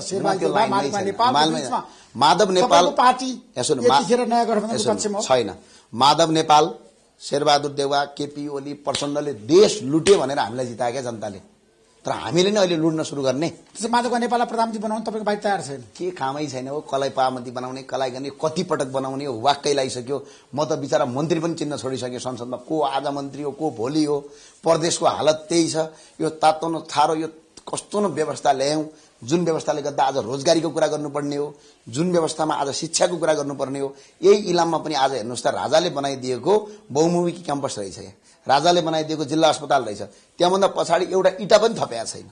माधव नेपाल पार्टी यतिखेर नयाँ गठबन्धनको पक्षमा छैन। माधव नेपाल, शेरबहादुर देउवा, केपी ओली, प्रचण्डले देश लुटे भनेर हामीलाई जिताए क्या जनताले। तर हामीले नै अहिले लुट्न सुरु गर्ने। माधव नेपाललाई प्रधानमन्त्री बनाउनु तपाईँको बाइक तयार छैन? के कामै छैन हो, कसलाई प्रधानमन्त्री बनाउने, कसलाई गर्ने, कति पटक बनाउने हो, वाक्कै लागिसक्यो। म त बिचरा मन्त्री पनि चिन्न छोडिसकेँ संसदमा। को आज मन्त्री हो, को भोलि हो। प्रदेशको हालत त्यही छ। यो तातो न थारो यो कस्तो न व्यवस्था ल्यायौँ, जुन व्यवस्थाले गर्दा आज रोजगारीको कुरा गर्नुपर्ने हो, जुन व्यवस्थामा आज शिक्षाको कुरा गर्नुपर्ने हो। यही इलाममा पनि आज हेर्नुहोस् त, राजाले बनाइदिएको बहुमुखी क्याम्पस रहेछ, यहाँ राजाले बनाइदिएको जिल्ला अस्पताल रहेछ, त्यहाँभन्दा पछाडि एउटा इँटा पनि थपेको छैन।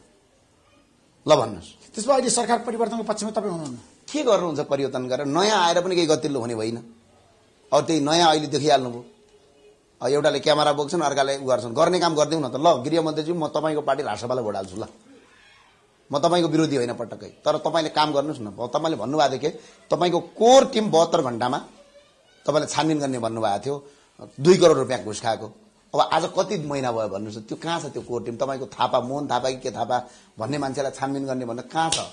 ल भन्नुहोस्, त्यसमा अहिले सरकार परिवर्तनको पक्षमा तपाईँ हुनुहुन्न? के गर्नुहुन्छ परिवर्तन गरेर? नयाँ आएर पनि केही गतिलो हुने होइन। अब त्यही नयाँ अहिले देखिहाल्नुभयो, एउटाले क्यामेरा बोक्छन्, अर्काले उ गर्छन्। गर्ने काम गरिदिउँ न त। ल गृहमन्त्रीज्यू, म तपाईँको पार्टी राष्ट्रसभालाई भोट हाल्छु। ल म तपाईँको विरोधी होइन पटक्कै, तर तपाईँले काम गर्नुहोस् न। तपाईँले भन्नुभएको थियो कि तपाईँको कोर टिम 72 घण्टामा तपाईँले छानबिन गर्ने भन्नुभएको थियो, 2 करोड रुपियाँ घुस खाएको। अब आज कति महिना भयो भन्नुहोस्, त्यो कहाँ छ त्यो कोर टिम? तपाईँको थापा, मोहन थापा कि के थापा भन्ने मान्छेलाई छानबिन गर्ने भन्दा कहाँ छ?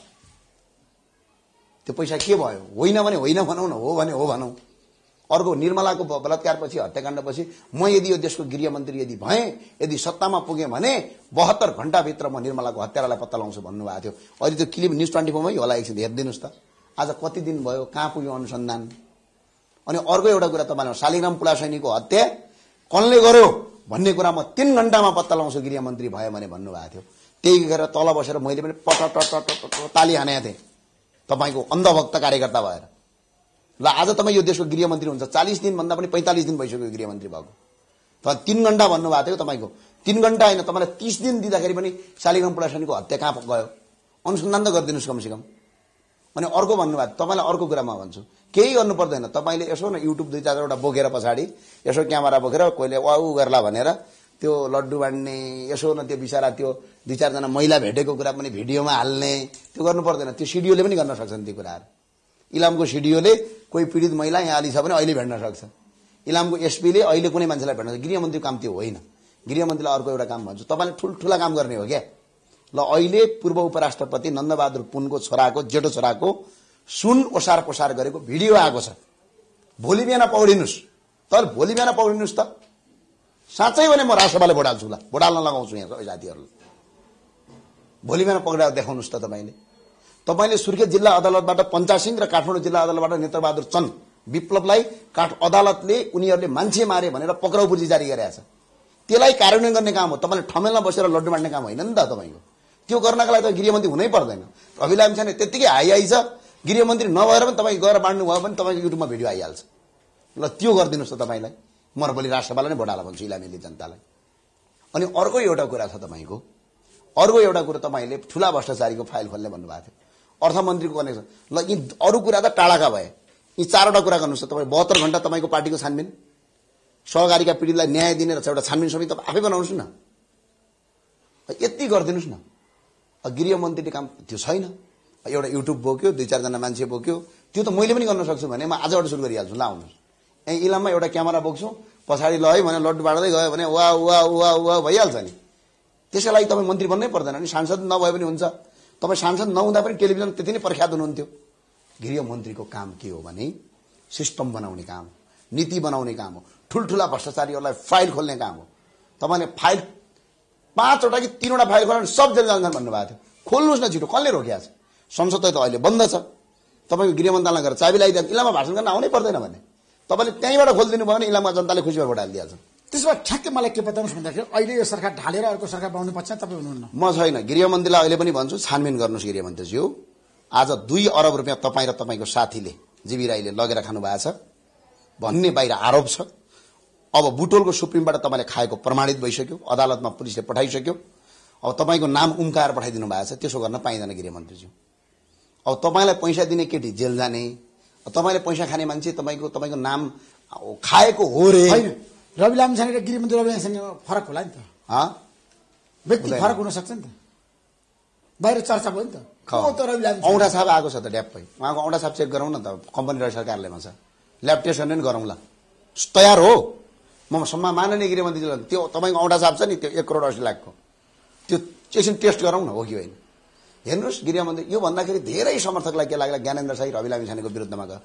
त्यो पैसा के भयो? होइन भने होइन भनौँ न, हो भने हो भनौँ। अर्को निर्मलाको बलात्कारपछि, हत्याकाण्डपछि म यदि यो देशको गृहमन्त्री यदि भएँ, यदि सत्तामा पुगेँ भने 72 घण्टाभित्र म निर्मलाको हत्यारालाई पत्ता लगाउँछु भन्नुभएको थियो। अहिले त्यो क्लिप न्युज 24 मै होला, एकछिन हेरिदिनुहोस् त। आज कति दिन भयो, कहाँ पुग्यो अनुसन्धान? अनि अर्को एउटा कुरा तपाईँले शालिग्राम पुलासैनीको हत्या कसले गर्यो भन्ने कुरा म 3 घण्टामा पत्ता लगाउँछु गृहमन्त्री भयो भने भन्नुभएको थियो। त्यही गरेर तल बसेर मैले पनि पट ताली हानेको थिएँ तपाईँको अन्धभक्त कार्यकर्ता भएर। ल आज तपाईँ यो देशको गृहमन्त्री हुन्छ, 40 दिनभन्दा पनि 45 दिन भइसक्यो गृहमन्त्री भएको। तपाईँ 3 घण्टा भन्नुभएको थियो तपाईँको, 3 घण्टा होइन, तपाईँलाई 30 दिन दिँदाखेरि पनि शालिग्राम पुलासैनीको हत्या कहाँ गयो? अनुसन्धान त गरिदिनुहोस् कमसेकम। अनि अर्को भन्नुभएको, तपाईँलाई अर्को कुरामा भन्छु, केही गर्नु पर्दैन। तपाईँले यसो न युट्युब 2-4वटा बोकेर पछाडि यसो क्यामेरा बोकेर कोहीले वाउ गर्ला भनेर त्यो लड्डु बाँड्ने, यसो न त्यो बिचरा त्यो 2-4 जना महिला भेटेको कुरा पनि भिडियोमा हाल्ने, त्यो गर्नु पर्दैन। त्यो सिडिओले पनि गर्न सक्छन् त्यो कुराहरू। इलामको सिडिओले कोही पीडित महिला यहाँ आली छ भने अहिले भेट्न सक्छ। इलामको एसपीले अहिले कुनै मान्छेलाई भेट्न सक्छ। गृहमन्त्रीको काम त्यो होइन। गृहमन्त्रीलाई अर्को एउटा काम भन्छु, तपाईँले ठुल्ठुला काम गर्ने हो क्या। ल अहिले पूर्व उपराष्ट्रपति नन्दबहादुर पुनको छोराको, जेठो छोराको सुन ओसार पोसार गरेको भिडियो आएको छ। भोलि बिहान पौडिनुहोस्, तर भोलि बिहान पौडिनुहोस् त। साँच्चै भने म राष्ट्रसभालाई भोट हाल्छु। ल भोट हाल्न लगाउँछु यहाँ सबै साथीहरूलाई। भोलि बिहान पक्राएर देखाउनुहोस् त तपाईँले। तपाईँले सुर्खेत जिल्ला अदालतबाट पञ्चाल सिंह र काठमाडौँ जिल्ला अदालतबाट नेत्रबहादुर चन्द विप्लवलाई अदालतले उनीहरूले मान्छे मारे भनेर पक्राउ पुर्जी जारी गरेका छ। त्यसलाई कार्यान्वयन गर्ने काम हो। तपाईँले ठमेलमा बसेर लड्डु बाँड्ने काम होइन नि त तपाईँको। त्यो गर्नका लागि त गृहमन्त्री हुनै पर्दैन। रविलामी छाने त्यत्तिकै हाई छ, गृहमन्त्री नभएर पनि तपाईँ गएर बाँड्नु भयो भने तपाईँको युट्युबमा भिडियो आइहाल्छ। ल त्यो गरिदिनुहोस् त तपाईँलाई, म भोलि राष्ट्रपाललाई नै भोट हाल भन्छु इलामेली जनतालाई। अनि अर्को एउटा कुरा छ तपाईँको, अर्को एउटा कुरा तपाईँले ठुला भ्रष्टाचारीको फाइल खोल्ने भन्नुभएको थियो, अर्थमन्त्रीको कनेक्सन। ल यी अरू कुरा त टाढाका भए, यी 4वटा कुरा गर्नुहोस् त तपाईँ। 72 घण्टा तपाईँको पार्टीको छानबिन, सहकारीका पीडितलाई न्याय दिने रहेछ एउटा छानबिन समिति तपाईँ आफै बनाउनुहोस् न, यति गरिदिनुहोस् न। गृहमन्त्रीले काम त्यो छैन, एउटा युट्युब बोक्यो, 2-4 जना मान्छे बोक्यो, त्यो त मैले पनि गर्न सक्छु भने म आजबाट सुरु गरिहाल्छु। ल आउनुहोस्, यहीँ इलाममा एउटा क्यामेरा बोक्छु, पछाडि ल है भने लड्डु बाँड्दै गयो भने वा वा वा वा भइहाल्छ नि। त्यसै लागि तपाईँ मन्त्री बन्नै पर्दैन नि, सांसद नभए पनि हुन्छ। तपाईँ सांसद नहुँदा पनि टेलिभिजन त्यति नै प्रख्यात हुनुहुन्थ्यो। गृहमन्त्रीको काम के हो भने सिस्टम बनाउने काम हो, नीति बनाउने काम हो, ठुल्ठुला भ्रष्टाचारीहरूलाई फाइल खोल्ने काम हो। तपाईँले फाइल 5वटा कि 3वटा फाइल खोल्न सब जेल जान्छन् भन्नुभएको थियो। खोल्नुहोस् न छिटो, कसले रोकिएको छ? संसद त अहिले बन्द छ, तपाईँको गृह मन्त्रालयमा गएर चाबी लगाइदिनु, इलाममा भाषण गर्न आउनै पर्दैन भने तपाईँले त्यहीँबाट खोलिदिनु भयो भने इलाममा जनताले खुसी भएर भोट हालिदिहाल्छ। त्यसो भए ठ्याक्कै मलाई के बताउनुहोस् भन्दाखेरि अहिले यो सरकार ढालेर अर्को सरकार बनाउने पक्षमा तपाईँ हुनुहुन्न? म छैन। गृहमन्त्रीलाई अहिले पनि भन्छु, छानबिन गर्नुहोस् गृहमन्त्रीज्यू। आज 2 अरब रुपियाँ तपाईँ र तपाईँको साथीले जीवी राईले लगेर खानु भएको छ भन्ने बाहिर आरोप छ। अब बुटोलको सुप्रिमबाट तपाईँले खाएको प्रमाणित भइसक्यो, अदालतमा पुलिसले पठाइसक्यो। अब तपाईँको नाम उम्काएर पठाइदिनु भएको छ, त्यसो गर्न पाइँदैन गृहमन्त्रीज्यू। अब तपाईँलाई पैसा दिने केटी जेल जाने, तपाईँले पैसा खाने मान्छे तपाईँको नाम खाएको हो रे। रवि लामिछाने र गृहमन्त्री रवि लामिछाने फरक होला नि त, व्यक्ति फरक हुन सक्छ नि त, बाहिर चर्चा भयो नि त। औँठा छाप आएको छ त ड्याप्पै, उहाँको औँठा छाप चेक गरौँ न त, कम्पनी रजिस्टर कार्यालयमा छ, ल्याब टेस्ट गर्ने गरौँ ल, तयार हो। म सम्म माननीय गृहमन्त्रीले त्यो तपाईँको औँठा छाप छ नि त्यो 1 करोड 80 लाखको, त्यो एकछिन टेस्ट गरौँ न हो कि होइन। हेर्नुहोस् गृहमन्त्री, यो भन्दाखेरि धेरै समर्थकलाई के लाग्ला ज्ञानेन्द्र शाही रवि लामिछानेको विरुद्धमा गयो।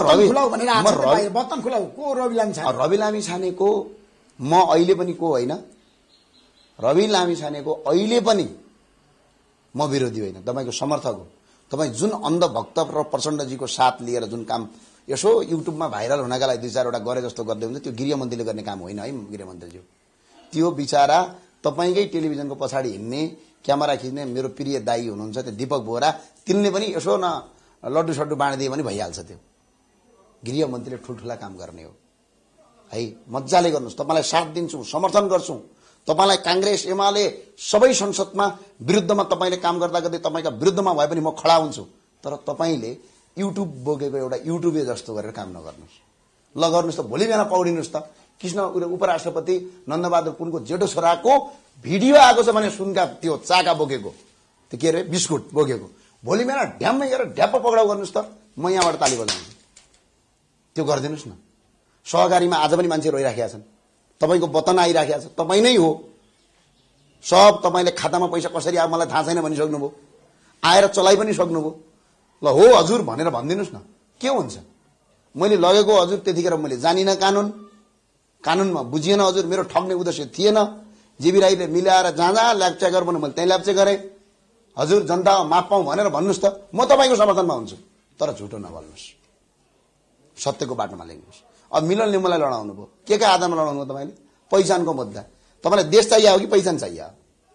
रवि लामिछानेको म अहिले पनि को होइन, रवि लामिछानेको अहिले पनि म विरोधी होइन, तपाईँको समर्थक हो। तपाईँ जुन अन्धभक्त र प्रचण्डजीको साथ लिएर जुन काम यसो युट्युबमा भाइरल हुनका लागि 2-4 वटा गरे जस्तो गर्दै हुन्छ, त्यो गृहमन्त्रीले गर्ने काम होइन है गृहमन्त्रीज्यू। त्यो बिचारा तपाईँकै टेलिभिजनको पछाडि हिँड्ने, क्यामेरा खिच्ने मेरो प्रिय दाई हुनुहुन्छ त्यो दीपक बोहरा, तिनले पनि यसो न लड्डु सड्डु बाँडिदिए पनि भइहाल्छ। त्यो गृहमन्त्रीले ठुल्ठुला काम गर्ने हो है, मजाले गर्नुहोस्। तपाईँलाई साथ दिन्छु, समर्थन गर्छु। तपाईँलाई काङ्ग्रेस एमाले सबै संसदमा विरुद्धमा तपाईँले काम गर्दा गर्दै तपाईँका विरुद्धमा भए पनि म खडा हुन्छु। तर तपाईँले युट्युब बोकेको एउटा युट्युबे जस्तो गरेर काम नगर्नुहोस्। ल गर्नुहोस् त, भोलि बिहान पौडिनुहोस् त। कृष्ण उपराष्ट्रपति नन्दबहादुर पुनको जेठो छोराको भिडियो आएको छ भने सुनका त्यो चाका बोकेको, त्यो के अरे बिस्कुट बोकेको, भोलि बिहान ढ्याम्मै गएर ढ्याप्प पक्राउ गर्नुहोस् त, म यहाँबाट ताली बजाउँछु। त्यो गरिदिनुहोस् न। सहकारीमा आज पनि मान्छे रोइराखेका छन्, तपाईँको बतन आइराखेका छ, तपाईँ नै हो सब। तपाईँले खातामा पैसा कसरी आयो मलाई थाहा छैन भनिसक्नुभयो, आएर चलाइ पनि सक्नुभयो। ल हो हजुर भनेर भनिदिनुहोस् न, के हुन्छ? मैले लगेको हजुर त्यतिखेर मैले जानिनँ, कानुनमा बुझिएन हजुर, मेरो ठग्ने उद्देश्य थिएन। जीवी राईले मिलाएर जहाँ ल्याप्चा गर भने मैले त्यहीँ ल्याप्चा गरेँ। हजुर जनता माफ पाऊँ भनेर भन्नुहोस् त, म तपाईँको समर्थनमा हुन्छु। तर झुटो नबोल्नुहोस्, सत्यको बाटोमा ल्याउनुहोस्। अब मिलन लिम्बुलाई लडाउनु भयो, के आधारमा लडाउनु भयो तपाईँले? पहिचानको मुद्दा। तपाईँलाई देश चाहिए हो कि पहिचान चाहिए?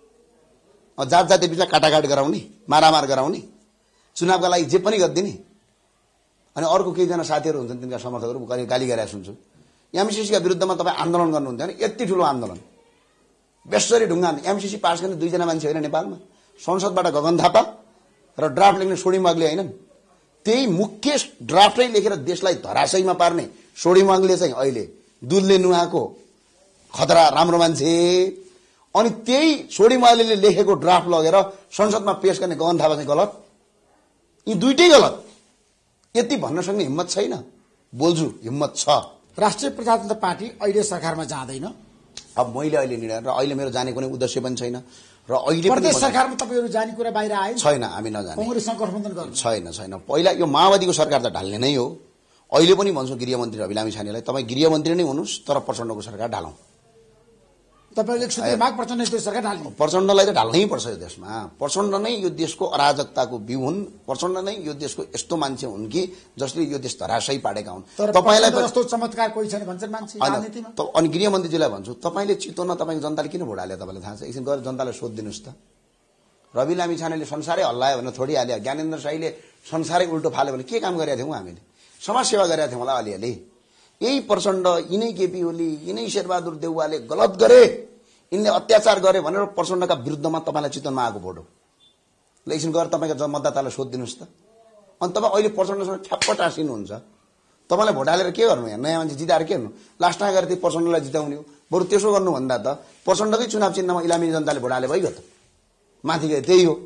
जात जाति बिचमा काटाकाट गराउने, मारामार गराउने, चुनावका लागि जे पनि गरिदिने। अनि अर्को केहीजना साथीहरू हुन्छन् तिनका समर्थकहरू गाली गरेर सुन्छु, एमसीसीका विरुद्धमा तपाईँ आन्दोलन गर्नुहुन्थ्यो भने यति ठुलो आन्दोलन बेसरी ढुङ्गा। एमसीसी पास गर्ने 2 जना मान्छे होइन नेपालमा, संसदबाट गगन थापा र ड्राफ्ट लेख्ने सोडी माग्ले होइनन्। त्यही मुख्य ड्राफ्टै लेखेर देशलाई धराशयीमा पार्ने सोडी माग्ले चाहिँ अहिले दुधले नुहाएको खतरा राम्रो मान्छे। अनि त्यही सोडी माग्लेले लेखेको ड्राफ्ट लगेर संसदमा पेश गर्ने गगन थापा चाहिँ गलत। यी दुईटै गलत। यति भन्न सक्ने हिम्मत छैन? बोल्छु, हिम्मत छ। राष्ट्रिय प्रजातन्त्र पार्टी अहिले सरकारमा जाँदैन। अब मैले अहिले निर्णय र अहिले मेरो जाने कुनै उद्देश्य पनि छैन र अहिले प्रदेश सरकारमा तपाईहरु जाने कुरा बाहिर आयो छैन। हामी नजाने, कांग्रेससँग गठबन्धन गर्नु छैन। पहिला यो माओवादीको सरकार त ढाल्ने नै हो। अहिले पनि भन्छु गृहमन्त्री रवि लामिछानेलाई, तपाईँ गृहमन्त्री नै हुनुहोस् तर प्रचण्डको सरकार ढालौँ। तपाईले एकचोटि माग प्रचण्डको सरकार ढाल्नु। प्रचण्डलाई त ढाल्नै पर्छ यो देशमा। प्रचण्ड नै यो देशको अराजकताको बिउ हुन्। प्रचण्ड नै यो देशको यस्तो मान्छे हुन् कि जसले यो देश धराशयी पारेका हुन्। तपाईलाई जस्तो चमत्कार कोही छैन भन्छन् मान्छे राजनीतिमा। अनि गृहमन्त्रीजीलाई भन्छु, तपाईले चितवनमा तपाईको जनताले किन भोट हाल्यो तपाईँलाई थाहा छ? एकछिन गएर जनतालाई सोधिदिनुहोस् त। रवि लामिछानेले संसारै हल्लायो भने थोडी हाल्यो। ज्ञानेन्द्र शाहीले संसारै उल्टो फाल्यो भने के काम गरेका थियौँ हामीले? समाजसेवा गरेका थियौँ होला अलिअलि। यही प्रचण्ड, यिनै केपी ओली, यिनै शेरबहादुर देउवाले गलत गरे, यिनले अत्याचार गरे भनेर प्रचण्डका विरुद्धमा तपाईँलाई चितवनमा आएको भोट हो। ल एकछिन गएर तपाईँको मतदातालाई सोधिदिनुहोस् त। अनि तपाईँ अहिले प्रचण्डसँग ठ्याप्प टाँसिनुहुन्छ। तपाईँलाई भोट हालेर के गर्नु? यहाँ नयाँ मान्छे जिताएर के गर्नु? लास्टमा गएर त्यो प्रचण्डलाई जिताउने हो। बरु त्यसो गर्नुभन्दा त प्रचण्डकै चुनाव चिन्हमा इलामी जनताले भोट हाले भइगयो त। माथि गए त्यही हो।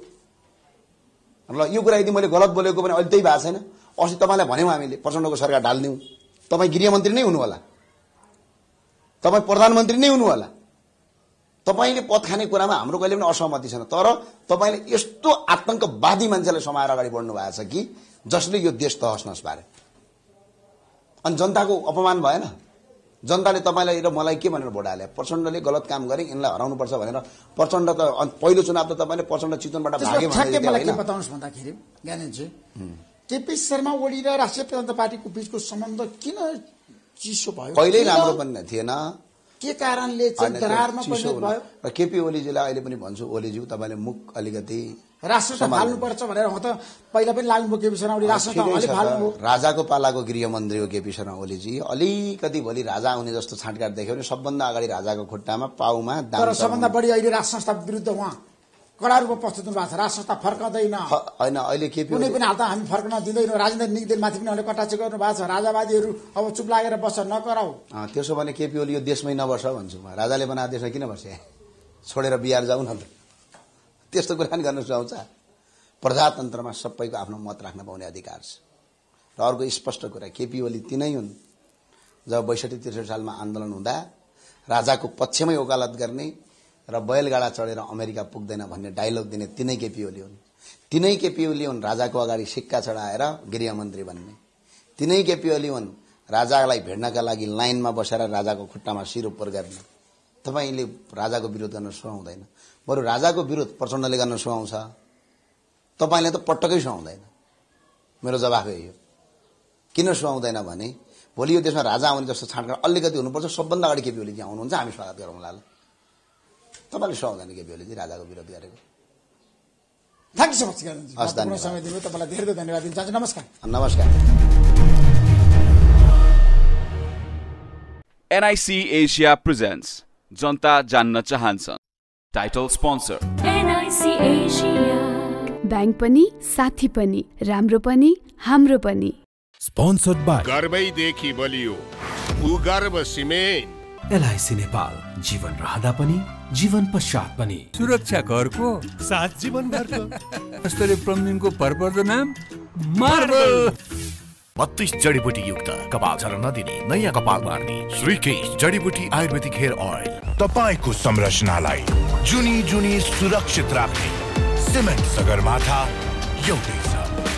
ल यो कुरा यदि मैले गलत बोलेको भने अहिले त्यही भएको छैन। अस्ति तपाईँलाई भन्यौँ हामीले प्रचण्डको सरकार ढाल्दिउँ, तपाईँ गृहमन्त्री नै हुनु होला, तपाईँ प्रधानमन्त्री नै हुनु होला। तपाईँले पद खाने कुरामा हाम्रो कहिले पनि असहमति छैन, तर तपाईँले यस्तो आतंकवादी मान्छेलाई समाएर अगाडि बढ्नु भएको छ कि जसले यो देश तहस नहस पारे। अनि जनताको अपमान भएन? जनताले तपाईँलाई र मलाई के भनेर भोट हाले? प्रचण्डले गलत काम गरे, यिनलाई हराउनुपर्छ भनेर। प्रचण्ड त पहिलो चुनाव त तपाईँले प्रचण्ड चितवनबाट भागे मलाई के बताउनुहोस् भन्दाखेरि ज्ञानेन्द्रजी, केपी शर्मा ओली र राष्ट्रिय प्रजातन्त्र पार्टीको बीचको सम्बन्ध किन चिसो भयो? कहिल्यै राम्रो पनि थिएन। के कारणले चाहिँ दरारमा परिणत भयो? र केपी ओलीजीलाई अहिले पनि भन्छु, ओलीज्यू तपाईँले मुख अलिकति राष्ट्रता फाल्नुपर्छ भनेर हो त पहिला पनि लाग्नुभयो केपी शर्मा ओली, राष्ट्रता अलि फाल्नुभयो। राजाको पालाको गृहमन्त्री हो केपी शर्मा ओलीजी। अलिकति भोलि राजा आउने जस्तो छाँटकाट देख्यो भने सबभन्दा अगाडि राजाको खुट्टामा पाउमा दाम। तर सबभन्दा बढी अहिले राज संस्था विरुद्ध उहाँ कडा रूपमा प्रस्तुत हुनु भएको छ। राज संस्था फर्कँदैन होइन, अहिले केपी कुनै पनि हालत हामी फर्कन दिँदैनौँ। राजनीतिक दलमाथि पनि उहाँले कटाक्षी गर्नु भएको छ। राजावादीहरू अब चुप लागेर बस्छ, नकराउ। त्यसो भने केपी ओली यो देशमै नबस्छ भन्छु म। राजाले बनाएको देशमा किन बस्छ? छोडेर बिहार जाउँ न त। त्यस्तो कुरा पनि गर्न सुहाउँछ? प्रजातन्त्रमा सबैको आफ्नो मत राख्न पाउने अधिकार छ। र अर्को स्पष्ट कुरा, केपी ओली तिनै हुन् जब 62-63 सालमा आन्दोलन हुँदा राजाको पक्षमै वकालत गर्ने र बैलगाडा चढेर अमेरिका पुग्दैन भन्ने डायलग दिने तिनै केपी ओली हुन्। तिनै केपी ओली हुन् राजाको अगाडि सिक्का चढाएर गृहमन्त्री बन्ने। तिनै केपी ओली हुन् राजालाई भेट्नका लागि लाइनमा बसेर राजाको खुट्टामा शिर उपर गर्ने। तपाईँले राजाको विरोध गर्न सुहाउँदैन, बरु राजाको विरोध प्रचण्डले गर्न सुहाउँछ। तपाईँले त पटक्कै सुहाउँदैन। मेरो जवाफ यही हो। किन सुहाउँदैन भने भोलि यो देशमा राजा आउने जस्तो छाँटकाट अलिकति हुनुपर्छ। सबभन्दा अगाडि केपी ओली आउनुहुन्छ, हामी स्वागत गरौँला। तपाईँले सुहाउँदैन केपी ओलीजी राजाको विरोध गरेको? Thank you so much. समय दिनु, तपाईँलाई धेरै धेरै धन्यवाद दिन चाहन्छु। नमस्कार। नमस्कार। NIC Asia presents जनता जान्न चाहन्छन्। Title sponsor NIC Asia। Bank पनि साथी पनि, राम्रो पनि हाम्रो पनि। स्पोन्सर्ड बाय गर्वैदेखि बलियो भूगर्भ सिमेन्ट। LIC नेपाल, जीवन रहँदा पनि जीवन पश्चात पनि। सुरक्षा करको साथ जीवन भरको स्तरीय प्लम्बिङको भरपर्दो नाम मार्बल। 32 जडीबुटी युक्त कपाल झर्न नदिने नयाँ कपाल बार्ने श्रीकेश जडीबुटी आयुर्वेदिक हेयर ऑयल। तपाईको संरचनालाई जुनी जुनी सुरक्षित राख्ने सिमेन्ट सगरमाथा एउटै छ।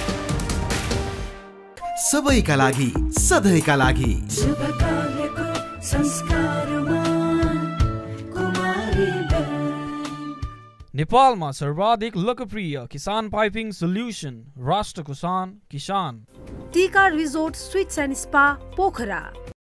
सबैका लागि सधैँका लागि शुभ कार्यको संस्कारमा कुमारी नेपालमा सर्वाधिक लोकप्रिय किसान पाइपिङ सोल्युसन राष्ट्र कुसान किसान। Tika resort sweets and spa Pokhara.